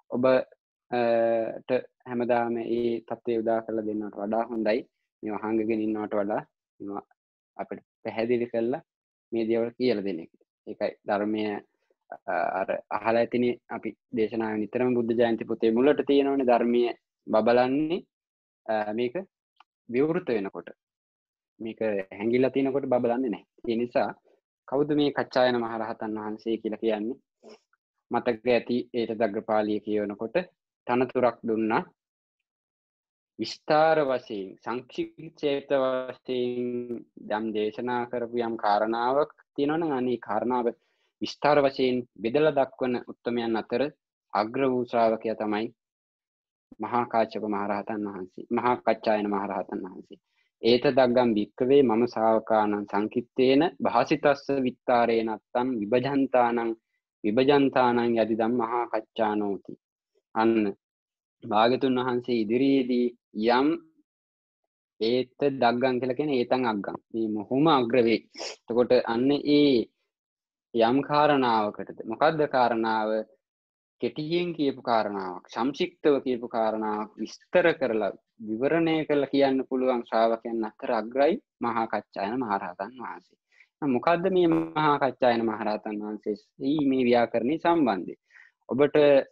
ඔබට හැමදාම මේ தත්ත්වය උදා කරලා දෙන්නට වඩා හොඳයි. මේවා හංගගෙන ඉන්නවට වඩා මේවා අපිට පැහැදිලි කරලා මේ දේවල් කියලා දෙන එක. ඒකයි ධර්මය අර අහලා ඇතිනේ අපි දේශනාවේ නිතරම බුද්ධ ජයන්ති පොතේ මුලට තියෙනවනේ ධර්මයේ බබලන්නේ මේක විවෘත වෙනකොට. මේක හැංගිලා තිනකොට බබලන්නේ නැහැ. ඒ නිසා කවුද මේ කච්චායන මහරහතන් වහන්සේ කියලා කියන්නේ? මතක ඇති ඒට දග්ගපාලිය කියවනකොට තනතුරක් දුන්නා. විස්තර වශයෙන් සංක්ෂිප්ත වශයෙන් යම් දේශනා කරපු යම් කාරණාවක් තියෙනවනම් අනේ කාරණාව විස්තර වශයෙන් බෙදලා දක්වන උත්තමයන් අතර අග්‍ර වූ ශ්‍රාවකයා තමයි මහා කාශ්‍යප මහරහතන් වහන්සේ, මහා කච්චායන මහරහතන් වහන්සේ. ඒත දග්ගම් භික්කවේ මම ශාවකානං සංකිත්තේන භාසිතස්ස විත්තරේන අත්තං විභජන්තානං යදිදම් මහා කච්චානෝති. අන්න භාගතුන් වහන්සේ ඉදිරියේදී යම් ඒත දග්ගම් කියලා කියන ඒතං අග්ගම් මේ මොහොම අග්‍ර වේ. එතකොට අන්න ඒ යම් කාරණාවකටද මොකද්ද කාරණාව? කෙටියෙන් කියපු කාරණාවක්, සංක්ෂිප්තව කියපු කාරණාවක් විස්තර කරලා විවරණය කරලා කියන්න පුළුවන් ශ්‍රාවකයන් අතර අග්‍රයි මහා කච්චායන මහරහතන් වහන්සේ. මොකද්ද මේ මහා කච්චායන මහරහතන් වහන්සේ මේ ව්‍යාකරණේ සම්බන්ධය? ඔබට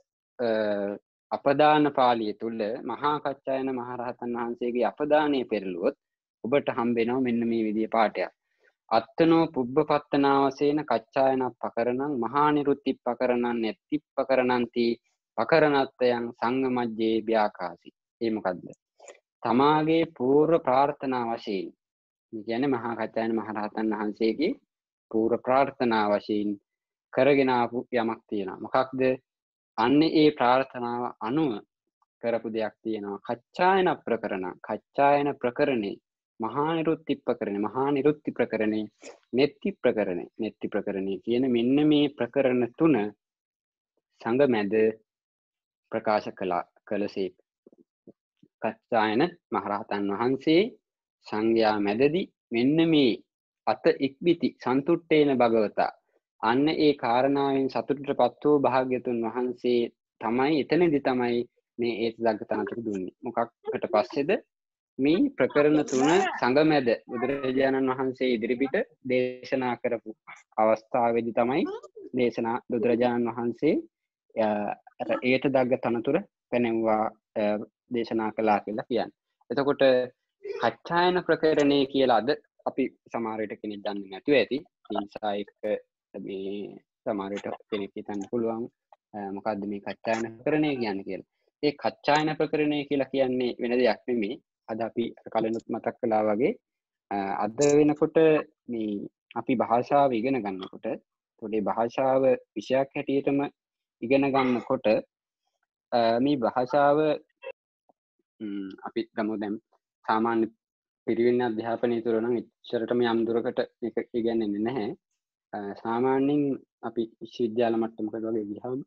අපදාන පාළිය තුල මහා කච්චායන මහරහතන් වහන්සේගේ අපදානය පෙරළුවොත් ඔබට හම්බෙනවා මෙන්න මේ විදිහේ පාඩයක්. අත්තනෝ පුබ්බපත්තනාවසේන කච්චායන පකරණං මහා නිරුත්ති පකරණං නැත්ති පකරණන්ති පකරණත්තයන් සංගමජ්ජේ ව්‍යාකාසි. ඒ මොකද්ද? තමාගේ පූර්ව ප්‍රාර්ථනා වශයෙන්, කියන්නේ මහා කච්චායන මහරහතන් වහන්සේගේ පූර්ව ප්‍රාර්ථනා වශයෙන් කරගෙන ආපු යමක් තියෙනවා. මොකක්ද? අන්න ඒ ප්‍රාර්ථනාව අනුව කරපු දෙයක් තියෙනවා. කච්චායන ප්‍රකරණ, කච්චායන ප්‍රකරණේ, මහා නිරුත්ති ප්‍රකරණේ, මහා නිරුත්ති ප්‍රකරණේ, නෙත්ති ප්‍රකරණේ, නෙත්ති ප්‍රකරණේ කියන මෙන්න මේ ප්‍රකරණ තුන සංගමැද ප්‍රකාශ කළසේ. කච්චායන මහරහතන් වහන්සේ සංඝයා මැදදී මෙන්න මේ අත ඉක්බිති සන්තුට්ඨේන භගවතා, අන්න ඒ කාරණාවෙන් සතුටටපත් වූ භාග්‍යතුන් වහන්සේ තමයි එතනදී තමයි මේ ඒත දග්ගතනතුරු දුන්නේ. මොකක්කට පස්සේද? මේ ප්‍රකරණ තුන සංගමැද බුදුරජාණන් වහන්සේ ඉදිරිපිට දේශනා කරපු අවස්ථාවේදී තමයි දේශනා බුදුරජාණන් වහන්සේ ඒත දග්ගතනතුර පැනෙවුවා දේශනා කළා කියලා කියන්නේ. එතකොට කච්චායන ප්‍රකරණේ කියලා අද අපි සමහර විට කෙනෙක් දන්නේ නැතුව ඇති. ඒ නිසා ඒක මේ සමහර විට කෙනෙක් හිතන්න පුළුවන් මොකද්ද මේ කච්චායන ප්‍රකරණය කියන්නේ කියලා. ඒ කච්චායන ප්‍රකරණය කියලා කියන්නේ වෙන දෙයක් නෙමෙයි. අද අපි කලිනුත් මතක් කළා වගේ අද වෙනකොට මේ අපි භාෂාව ඉගෙන ගන්නකොට, ඒකේ භාෂාව විෂයක් හැටියටම ඉගෙන ගන්නකොට මේ භාෂාව අපි ගමු දැන් සාමාන්‍ය පිරිවෙන් අධ්‍යාපනය තුළ නම් ඉච්චරටම යම් දුරකට ඒක ඉගෙනෙන්නේ නැහැ. සාමාන්‍යයෙන් අපි විශ්වවිද්‍යාල මට්ටමකට වගේ ගියාම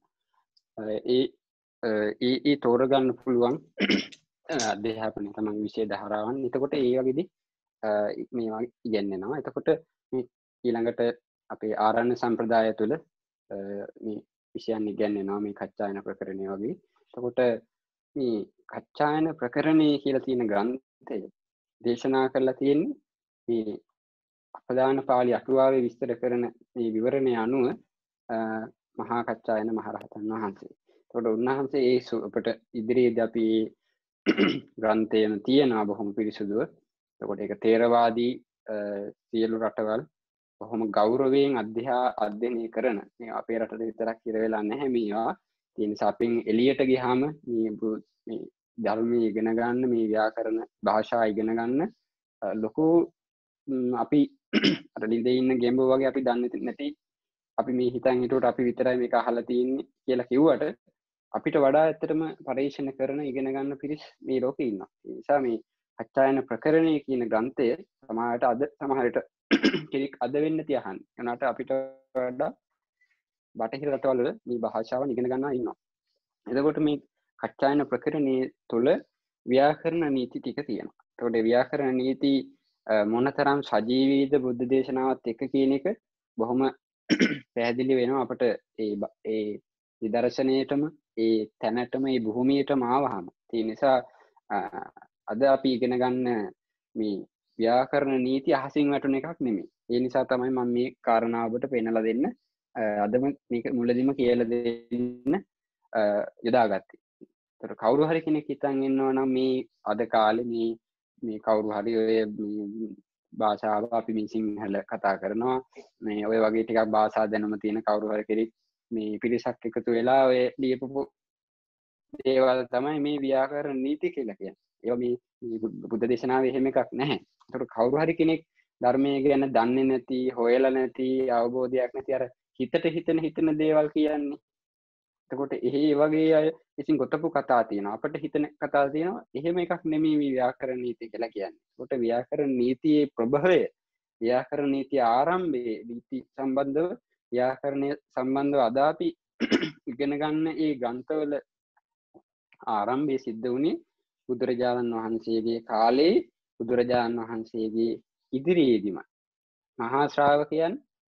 ඒ තෝරගන්න පුළුවන් අධ්‍යාපනය තමයි විෂය ධාරාවන්. එතකොට ඒ වගේදී මේවා ඉගෙනනවා. එතකොට මේ ඊළඟට අපේ ආරණ්‍ය සම්ප්‍රදාය තුළ මේ විෂයන් ඉගෙනනවා මේ කච්චායන ප්‍රකරණය වගේ. එතකොට මේ කච්චායන ප්‍රකරණය කියලා තියෙන ග්‍රන්ථය දේශනා කරලා තියෙන්නේ මේ අපදාන පාළි අටුවාවේ විස්තර කරන මේ විවරණය අනුව මහා කච්චායන මහරහතන් වහන්සේ. එතකොට උන්වහන්සේ ඒ අපට ඉදිරියේදී අපි ග්‍රන්ථයම තියෙනවා බොහොම පිරිසුදුව. එතකොට ඒක තේරවාදී සියලු රටවල් බොහොම ගෞරවයෙන් අධ්‍යයනය කරන මේ අපේ රටේ විතරක් ඉර වෙලා නැහැ මේවා. ඒ නිසා අපින් එළියට ගියාම මේ ධර්මයේ ඉගෙන ගන්න මේ ව්‍යාකරණ භාෂා ඉගෙන ගන්න ලොකු අපි අර ලිඳේ ඉන්න ගෙම්බෝ වගේ අපි දන්නේ නැති අපි මේ හිතන් හිතුවට අපි විතරයි මේක අහලා තියෙන්නේ කියලා කිව්වට අපිට වඩා ඇත්තටම පරීක්ෂණ කරන ඉගෙන ගන්න පිරිස් මේ ලෝකේ ඉන්නවා. ඒ නිසා මේ අච්චායන ප්‍රකරණය කියන ග්‍රන්ථය සමහරට අද සමහරට කෙනෙක් අද වෙන්න තියහන්. එනකට අපිට වඩා බටහිර රටවල මේ භාෂාව ඉගෙන ගන්නවා ඉන්නවා. එතකොට මේ අච්චායන ප්‍රකරණයේ තුල ව්‍යාකරණ නීති ටික තියෙනවා. එතකොට ව්‍යාකරණ නීති මොනතරම් සජීවීද බුද්ධ දේශනාවත් එක්ක කියන එක බොහොම පැහැදිලි වෙනවා අපට ඒ විදර්ශනයේටම ඒ තැනටම ඒ භූමියටම ආවහම. ඒ නිසා අද අපි ඉගෙන ගන්න මේ ව්‍යාකරණ නීති අහසින් වැටුන එකක් නෙමෙයි. ඒ නිසා තමයි මම මේ කාරණාව ඔබට පෙන්නලා දෙන්න අදම මේක මුලදීම කියලා දෙන්න යොදාගත්තේ. ඒතර කවුරු හරි කෙනෙක් හිතන් ඉන්නවා නම් මේ අද කාලේ මේ කවුරු හරි ඔය භාෂාව අපි මේ සිංහල කතා කරනවා මේ ඔය වගේ ටිකක් භාෂා දැනුම තියෙන කවුරු හරි කෙනෙක් මේ පිරිසක් එකතු වෙලා ඔය ලියපු දේවල් තමයි මේ ව්‍යාකරණ නීති කියලා කියන්නේ. ඒවා මේ බුද්ධ දේශනාවේ එහෙම එකක් නැහැ. ඒතර කවුරු හරි කෙනෙක් ධර්මයේ ගැන දන්නේ නැති, හොයලා නැති, අවබෝධයක් නැති අර හිතන දේවල් කියන්නේ. එතකොට ඒ වගේ අය විසින් ගොතපු කතා තියෙනවා. අපිට හිතන කතා තියෙනවා. එහෙම එකක් නෙමෙයි මේ ව්‍යාකරණ නීති කියලා කියන්නේ. ඒකට ව්‍යාකරණ නීතියේ ප්‍රභවය, ව්‍යාකරණ නීතිය ආරම්භයේ නීති සම්බන්ධව ව්‍යාකරණය සම්බන්ධව අද අපි ඉගෙන ගන්න ඒ ග්‍රන්ථවල ආරම්භයේ සිද්ධ වුණේ බුදුරජාණන් වහන්සේගේ කාලේ බුදුරජාණන් වහන්සේගේ ඉදිරියේදීම මහා ශ්‍රාවකයන්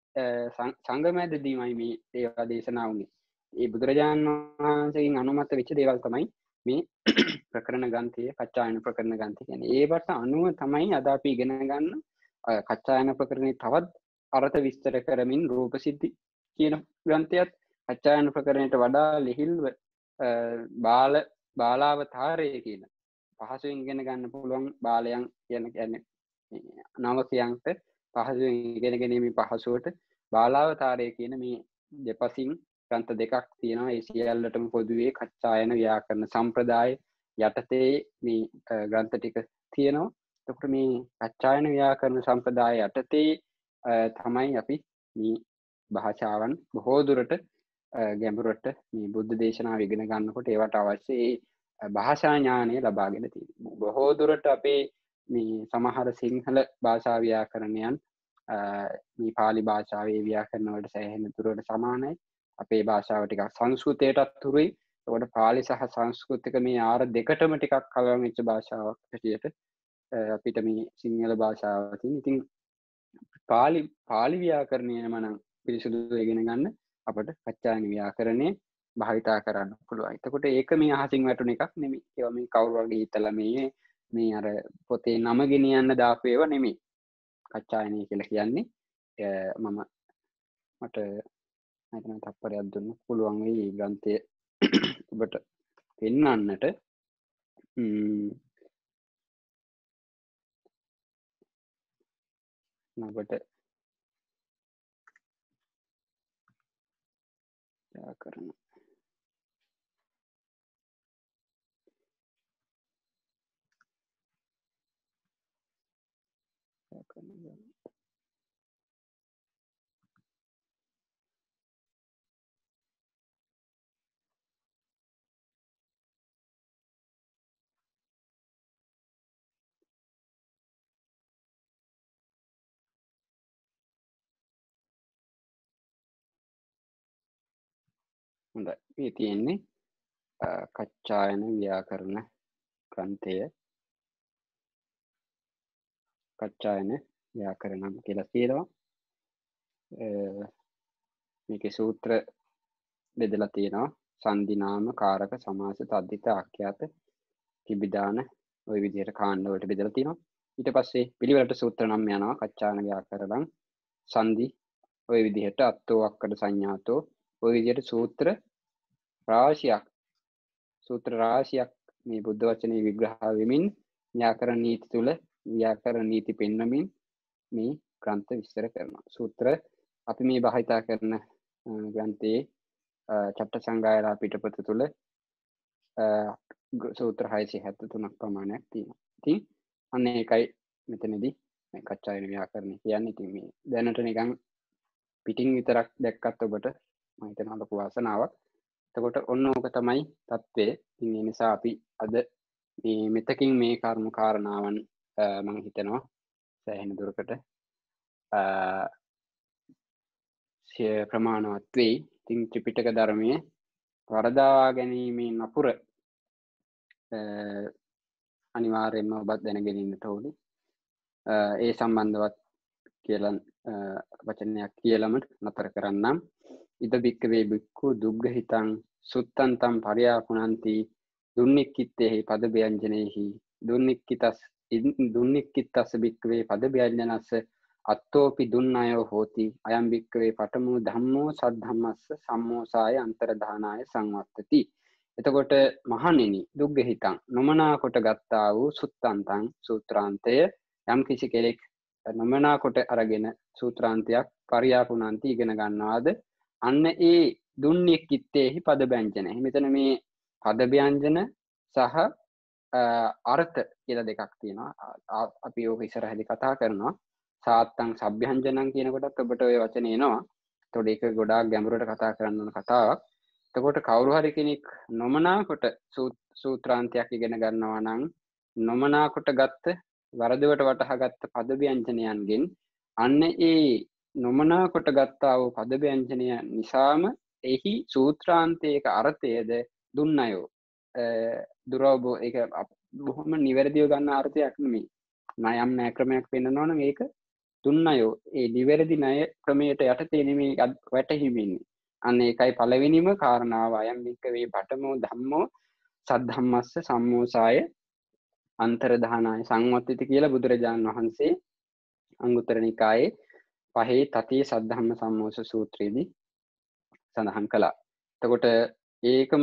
සංගමයේදීමයි මේ ඒවා දේශනා වුණේ. ඒ බුදුරජාණන් වහන්සේගෙන් අනුමත වෙච්ච දේවල් තමයි මේ ප්‍රකරණ ග්‍රන්ථය, කච්චායන ප්‍රකරණ ග්‍රන්ථය කියන්නේ. ඒවට අනුව තමයි අද අපි ඉගෙන ගන්න කච්චායන ප්‍රකරණේ තවත් අර්ථ විස්තර කරමින් රූපසිද්ධි කියන ග්‍රන්ථයත් කච්චායන ප්‍රකරණයට වඩා ලිහිල්ව බාලාවතාරය කියන පහසුවෙන් ඉගෙන ගන්න පුළුවන් බාලයන් කියන්නේ නවකයන්ට පහසුවෙන් ඉගෙන ගැනීමේ පහසුවට බාලාවතාරය කියන මේ දෙපසින් ග්‍රන්ථ දෙකක් තියෙනවා. ඒ සියල්ලටම පොදුවේ කච්චායන ව්‍යාකරණ සම්ප්‍රදාය යටතේ මේ ග්‍රන්ථ ටික තියෙනවා. එතකොට මේ කච්චායන ව්‍යාකරණ සම්ප්‍රදාය යටතේ තමයි අපි මේ භාෂාවන් බොහෝ දුරට ගැඹුරට මේ බුද්ධ දේශනාව ඉගෙන ගන්නකොට ඒවට අවශ්‍ය භාෂා ඥානය ලබාගෙන තියෙනවා. බොහෝ දුරට අපේ මේ සමහර සිංහල භාෂා ව්‍යාකරණයන් මේ පාලි භාෂාවේ ව්‍යාකරණ වලට සෑහෙන දුරට සමානයි. අපේ භාෂාව ටිකක් සංස්කෘතයටත් තුරුයි. ඒකට පාලි සහ සංස්කෘතික මේ ආර දෙකටම ටිකක් කලවම් වෙච්ච භාෂාවක් හැටියට අපිට මේ සිංහල භාෂාව තියෙන. ඉතින් පාලි ව්‍යාකරණයම නම් පිරිසුදු ඉගෙන ගන්න අපට කච්චායන ව්‍යාකරණය භාවිතා කරන්න පුළුවන්. එතකොට ඒක මේ අහසින් වැටුන එකක් නෙමෙයි. ඒවා මේ කවුරු වගේ හිතලා මේ අර පොතේ නම ගෙනියන්න දාපු ඒවා නෙමෙයි. කච්චායනය කියලා කියන්නේ මට හිතන තප්පරයක් දුන්න පුළුවන් වෙයි මේ ග්‍රන්ථය ඔබට පෙන්වන්නට. ඔබට ව්‍යාකරණ හොඳයි. මේ තියෙන්නේ කච්චායන ව්‍යාකරණ ග්‍රන්ථය. කච්චායන ව්‍යාකරණම් කියලා කියනවා. මේකේ සූත්‍ර බෙදලා තියෙනවා. සංදි නාම කාරක සමාස තද්දිත ආඛ්‍යාත කිබිදාන ওই විදිහට කාණ්ඩ වලට බෙදලා තියෙනවා. ඊට පස්සේ පිළිවෙලට සූත්‍ර නම් යනවා කච්චායන ව්‍යාකරණ සංදි ඔය විදිහට අත්තෝ අක්කඩ සංඥාතෝ ඔය විදිහට සූත්‍ර රාශියක් මේ බුද්ධ වචනේ විග්‍රහ වෙමින් ව්‍යාකරණ නීති තුල ව්‍යාකරණ නීති පෙන්වමින් මේ ග්‍රන්ථ විස්තර කරනවා. සූත්‍ර අපි මේ භාවිතා කරන ග්‍රන්ථයේ චට්ට සංගායනා පිටපත තුල සූත්‍ර 673ක් ප්‍රමාණයක් තියෙනවා. ඉතින් අන්න ඒකයි මෙතනදී මේ කච්චායන ව්‍යාකරණ කියන්නේ. ඉතින් මේ දැනට නිකන් පිටින් විතරක් දැක්කත් ඔබට මම හිතනවා ලොකු වාසනාවක්. එතකොට ඔන්න ඕක තමයි தත්ත්වය. ඉතින් ඒ නිසා අපි අද මේ මෙතකින් මේ කර්ම කාරණාවන් මම හිතනවා සෑහෙන දුරකට ප්‍රමාණවත් වෙයි. ඉතින් ත්‍රිපිටක ධර්මයේ වරදා ගැනීමේ නපුර අනිවාර්යයෙන්ම ඔබත් දැනගෙන ඉන්නට ඕනේ. ඒ සම්බන්ධවත් කියලා වචනයක් කියලාම නතර කරන්නම්. ඉද බික්කවේ බික්ඛු දුග්ගහිතං සුත්තන්තං පරියාකුණන්ති දුන්නික්කිත්තේහි පද ව්‍යංජනේහි දුන්නික්කිත්තස්ස බික්කවේ පද ව්‍යංජනස්ස අත්තෝපි දුන්නයෝ හෝති අයම් බික්කවේ පඨමෝ ධම්මෝ සද්ධම්මස්ස සම්මෝසාය අන්තරදානාය සංවත්තති. එතකොට මහණෙනි දුග්ගහිතං නොමනා කොට ගත්තා වූ සුත්තන්තං සූත්‍රාන්තය යම් කිසි කෙනෙක් නොමනා කොට අරගෙන සූත්‍රාන්තයක් පරියාපුණන්ති ඉගෙන ගන්නවාද අන්න ඒ දුන්නික්කිත්තේහි පද ව්‍යංජන. මෙතන මේ පද ව්‍යංජන සහ අර්ථ කියලා දෙකක් තියෙනවා. අපි ඕක ඉස්සරහදී කතා කරනවා. සාත්තං සබ්භ්‍යංජනං කියනකොටත් ඔබට ওই වචනේ එනවා. එතකොට ඒක ගොඩාක් ගැඹුරට කතා කරන්න ඕන කතාවක්. එතකොට කවුරු හරි කෙනෙක් නොමනා කොට සූත්‍රාන්තයක් ඉගෙන ගන්නවා නම් නොමනා කොට ගත්ත වරදවට වටහාගත්ත පද ව්‍යංජනයන්ගෙන් අන්න ඒ නොමනා කොට ගත්තා වූ පද ව්‍යංජනය නිසාම එහි සූත්‍රාන්තයක අර්ථයද දුන්නයෝ දුරවබෝ ඒක බොහොම නිවැරදිව ගන්න අර්ථයක් නෙමෙයි. ණයම් ණය ක්‍රමයක් වෙන්නනවා නම් ඒක දුන්නයෝ ඒ නිවැරදි ණය ක්‍රමයට යටතේ නෙමෙයි වැටහිමින්නේ. අන්න ඒකයි පළවෙනිම කාරණාව. අයම් වික්කවේ පඨමෝ ධම්මෝ සද්ධම්මස්ස සම්මෝසාය අන්තරදානාය සංවත්තිත කියලා බුදුරජාණන් වහන්සේ අංගුත්තර නිකායේ පහේ තතිය සද්ධම්ම සම්මෝස සූත්‍රයේදී සඳහන් කළා. එතකොට ඒකම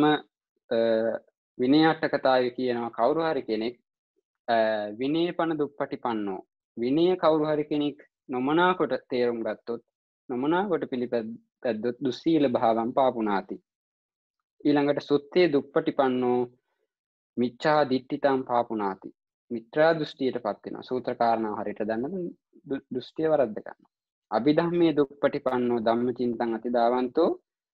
විනය අට කතාවේ කියනවා කවුරු හරි කෙනෙක් විනය පන දුප්පටිපන්නෝ විනය කවුරු හරි කෙනෙක් නොමනා කොට තේරුම් ගත්තොත් නොමනා කොට පිළිපැද්දොත් දුස්සීල භාවම් පාපුනාති. ඊළඟට සුත්තේ දුප්පටිපන්නෝ මිච්ඡා දිට්ඨිතං පාපුනාති. මිත්‍රා දෘෂ්ටියටපත් වෙනවා. සූත්‍ර කාරණා හරියට දන්නද දෘෂ්ටිය වරද්ද ගන්නවා. අභිධම්මේ දුප්පටිපන්නෝ ධම්මචින්තං අතිදාවන්තෝ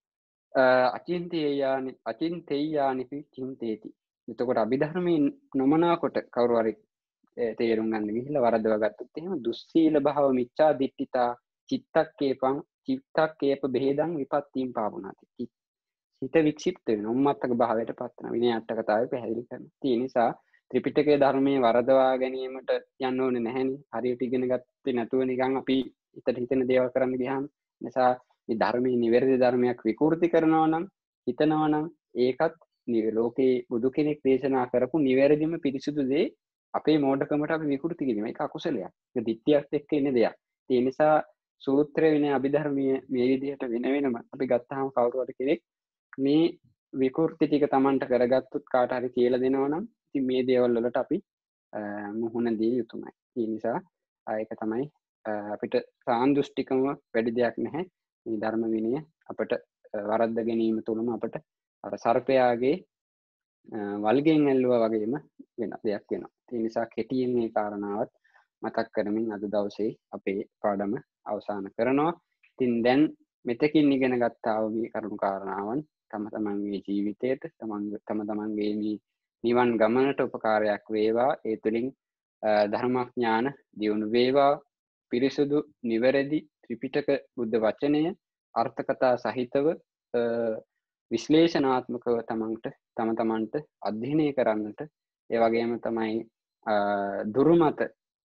අචින්තේයානිපි චින්තේති. එතකොට අභිධර්මයේ නොමනා කොට කවුරු හරි තේරුම් ගන්න ගිහිල්ලා වරදව ගත්තොත් එහෙම දුස්සීල භාව මිච්ඡා දිට්ඨිතා චිත්තක්කේප බෙහෙදං විපත්තීම් පාපුනාති. හිත වික්ෂිප්ත වෙන උම්මත්තක භාවයට පත් වෙන විනය අට කතාවේ පැහැදිලි කරනවා. ඒ නිසා ත්‍රිපිටකයේ ධර්මයේ වරදවා ගැනීමට යන්න ඕනේ නැහෙනි. හරියට ඉගෙන ගත්තේ නැතුව නිකන් අපි හිතන දේවල් කරන්න ගියාම නිසා මේ ධර්මයේ නිවැරදි ධර්මයක් විකෘති කරනවා නම් හිතනවා නම් ඒකත් ලෝකේ බුදු කෙනෙක් දේශනා කරපු නිවැරදිම පිරිසුදු දේ අපේ මෝඩකමට අපි විකෘති කිරීම. ඒක අකුසලයක්. ඒක දිට්ඨියත් එක්ක එන දෙයක්. ඒ නිසා සූත්‍ර විනය අභිධර්මයේ මේ විදිහට වෙනම අපි ගත්තාම කවුරු හරි කෙනෙක් මේ විකෘති ටික Tamanට කරගත්තොත් කාට හරි කියලා දෙනවා නම් ඉතින් මේ දේවල් වලට අපි මුහුණ දිය යුතුමයි. ඒ නිසා ඒක තමයි අපිට සාන්දෘෂ්ටිකම වැඩි දෙයක් නැහැ. මේ ධර්ම විනය අපට වරද්ද ගැනීම තුළම අපට අර සර්පයාගේ වල්ගෙන් ඇල්ලුවා වගේම වෙන දෙයක් වෙනවා. ඒ නිසා කෙටියෙන් මේ කාරණාවත් මතක් කරමින් අද දවසේ අපේ පාඩම අවසන් කරනවා. ඉතින් දැන් මෙතකින් ඉගෙන ගත්තා වූ මේ කරුණු කාරණාවන් තම තමන්ගේ ජීවිතයට තම තමන්ගේ නිවන් ගමනට උපකාරයක් වේවා. ඒ තුළින් ධර්මඥාන දියුණු වේවා. පිරිසුදු නිවැරදි ත්‍රිපිටක බුද්ධ වචනය අර්ථකථා සහිතව විශ්ලේෂණාත්මකව තම තමන්ට අධ්‍යයනය කරන්නට ඒ වගේම තමයි දුරුමත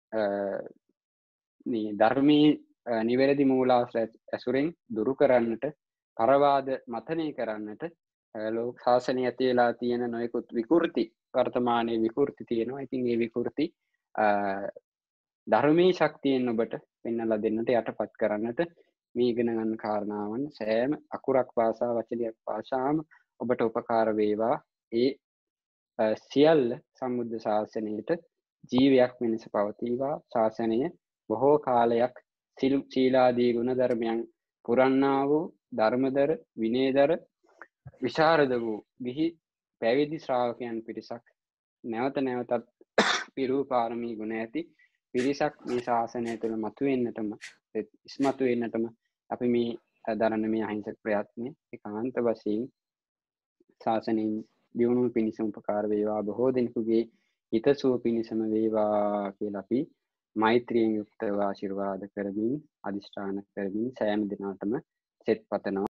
මේ ධර්මයේ නිවැරදි මූලාශ්‍රය ඇසුරෙන් දුරු කරන්නට පරවාද මතනය කරන්නට ලෝක ශාසනය ඇති වෙලා තියෙන නොයෙකුත් විකෘති වර්තමානයේ විකෘති තියෙනවා. ඉතින් මේ විකෘති ධර්මයේ ශක්තියෙන් ඔබට පෙන්වලා දෙන්නට යටපත් කරන්නට මේ ඉගෙන ගන්න කාරණාවන් සෑම අකුරක් වාසා වචනයක් වාසාම ඔබට උපකාර වේවා. ඒ සියල්ල සම්බුද්ධ ශාසනයට ජීවයක් වෙනස පවතිවා. ශාසනය බොහෝ කාලයක් සීලාදී ගුණ ධර්මයන් පුරන්නා වූ ධර්මදර විනයදර විශාරද වූ ගිහි පැවිදි ශ්‍රාවකයන් පිරිසක් නැවත නැවතත් පිරූ පාරමී ගුණ ඇති පිරිසක් මේ ශාසනය තුළ මතුවෙන්නටම ඉස්මතු වෙන්නටම අපි මේ දරන මේ අහිංසක ප්‍රයත්නය ඒකාන්ත වශයෙන් ශාසනයෙන් දියුණුව පිණිස උපකාර වේවා. බොහෝ දෙනෙකුගේ හිතසුව පිණිසම වේවා කියලා අපි මෛත්‍රියෙන් යුක්තව ආශිර්වාද කරමින් අදිෂ්ඨාන කරමින් සෑම දිනකටම සෙත් පතනවා.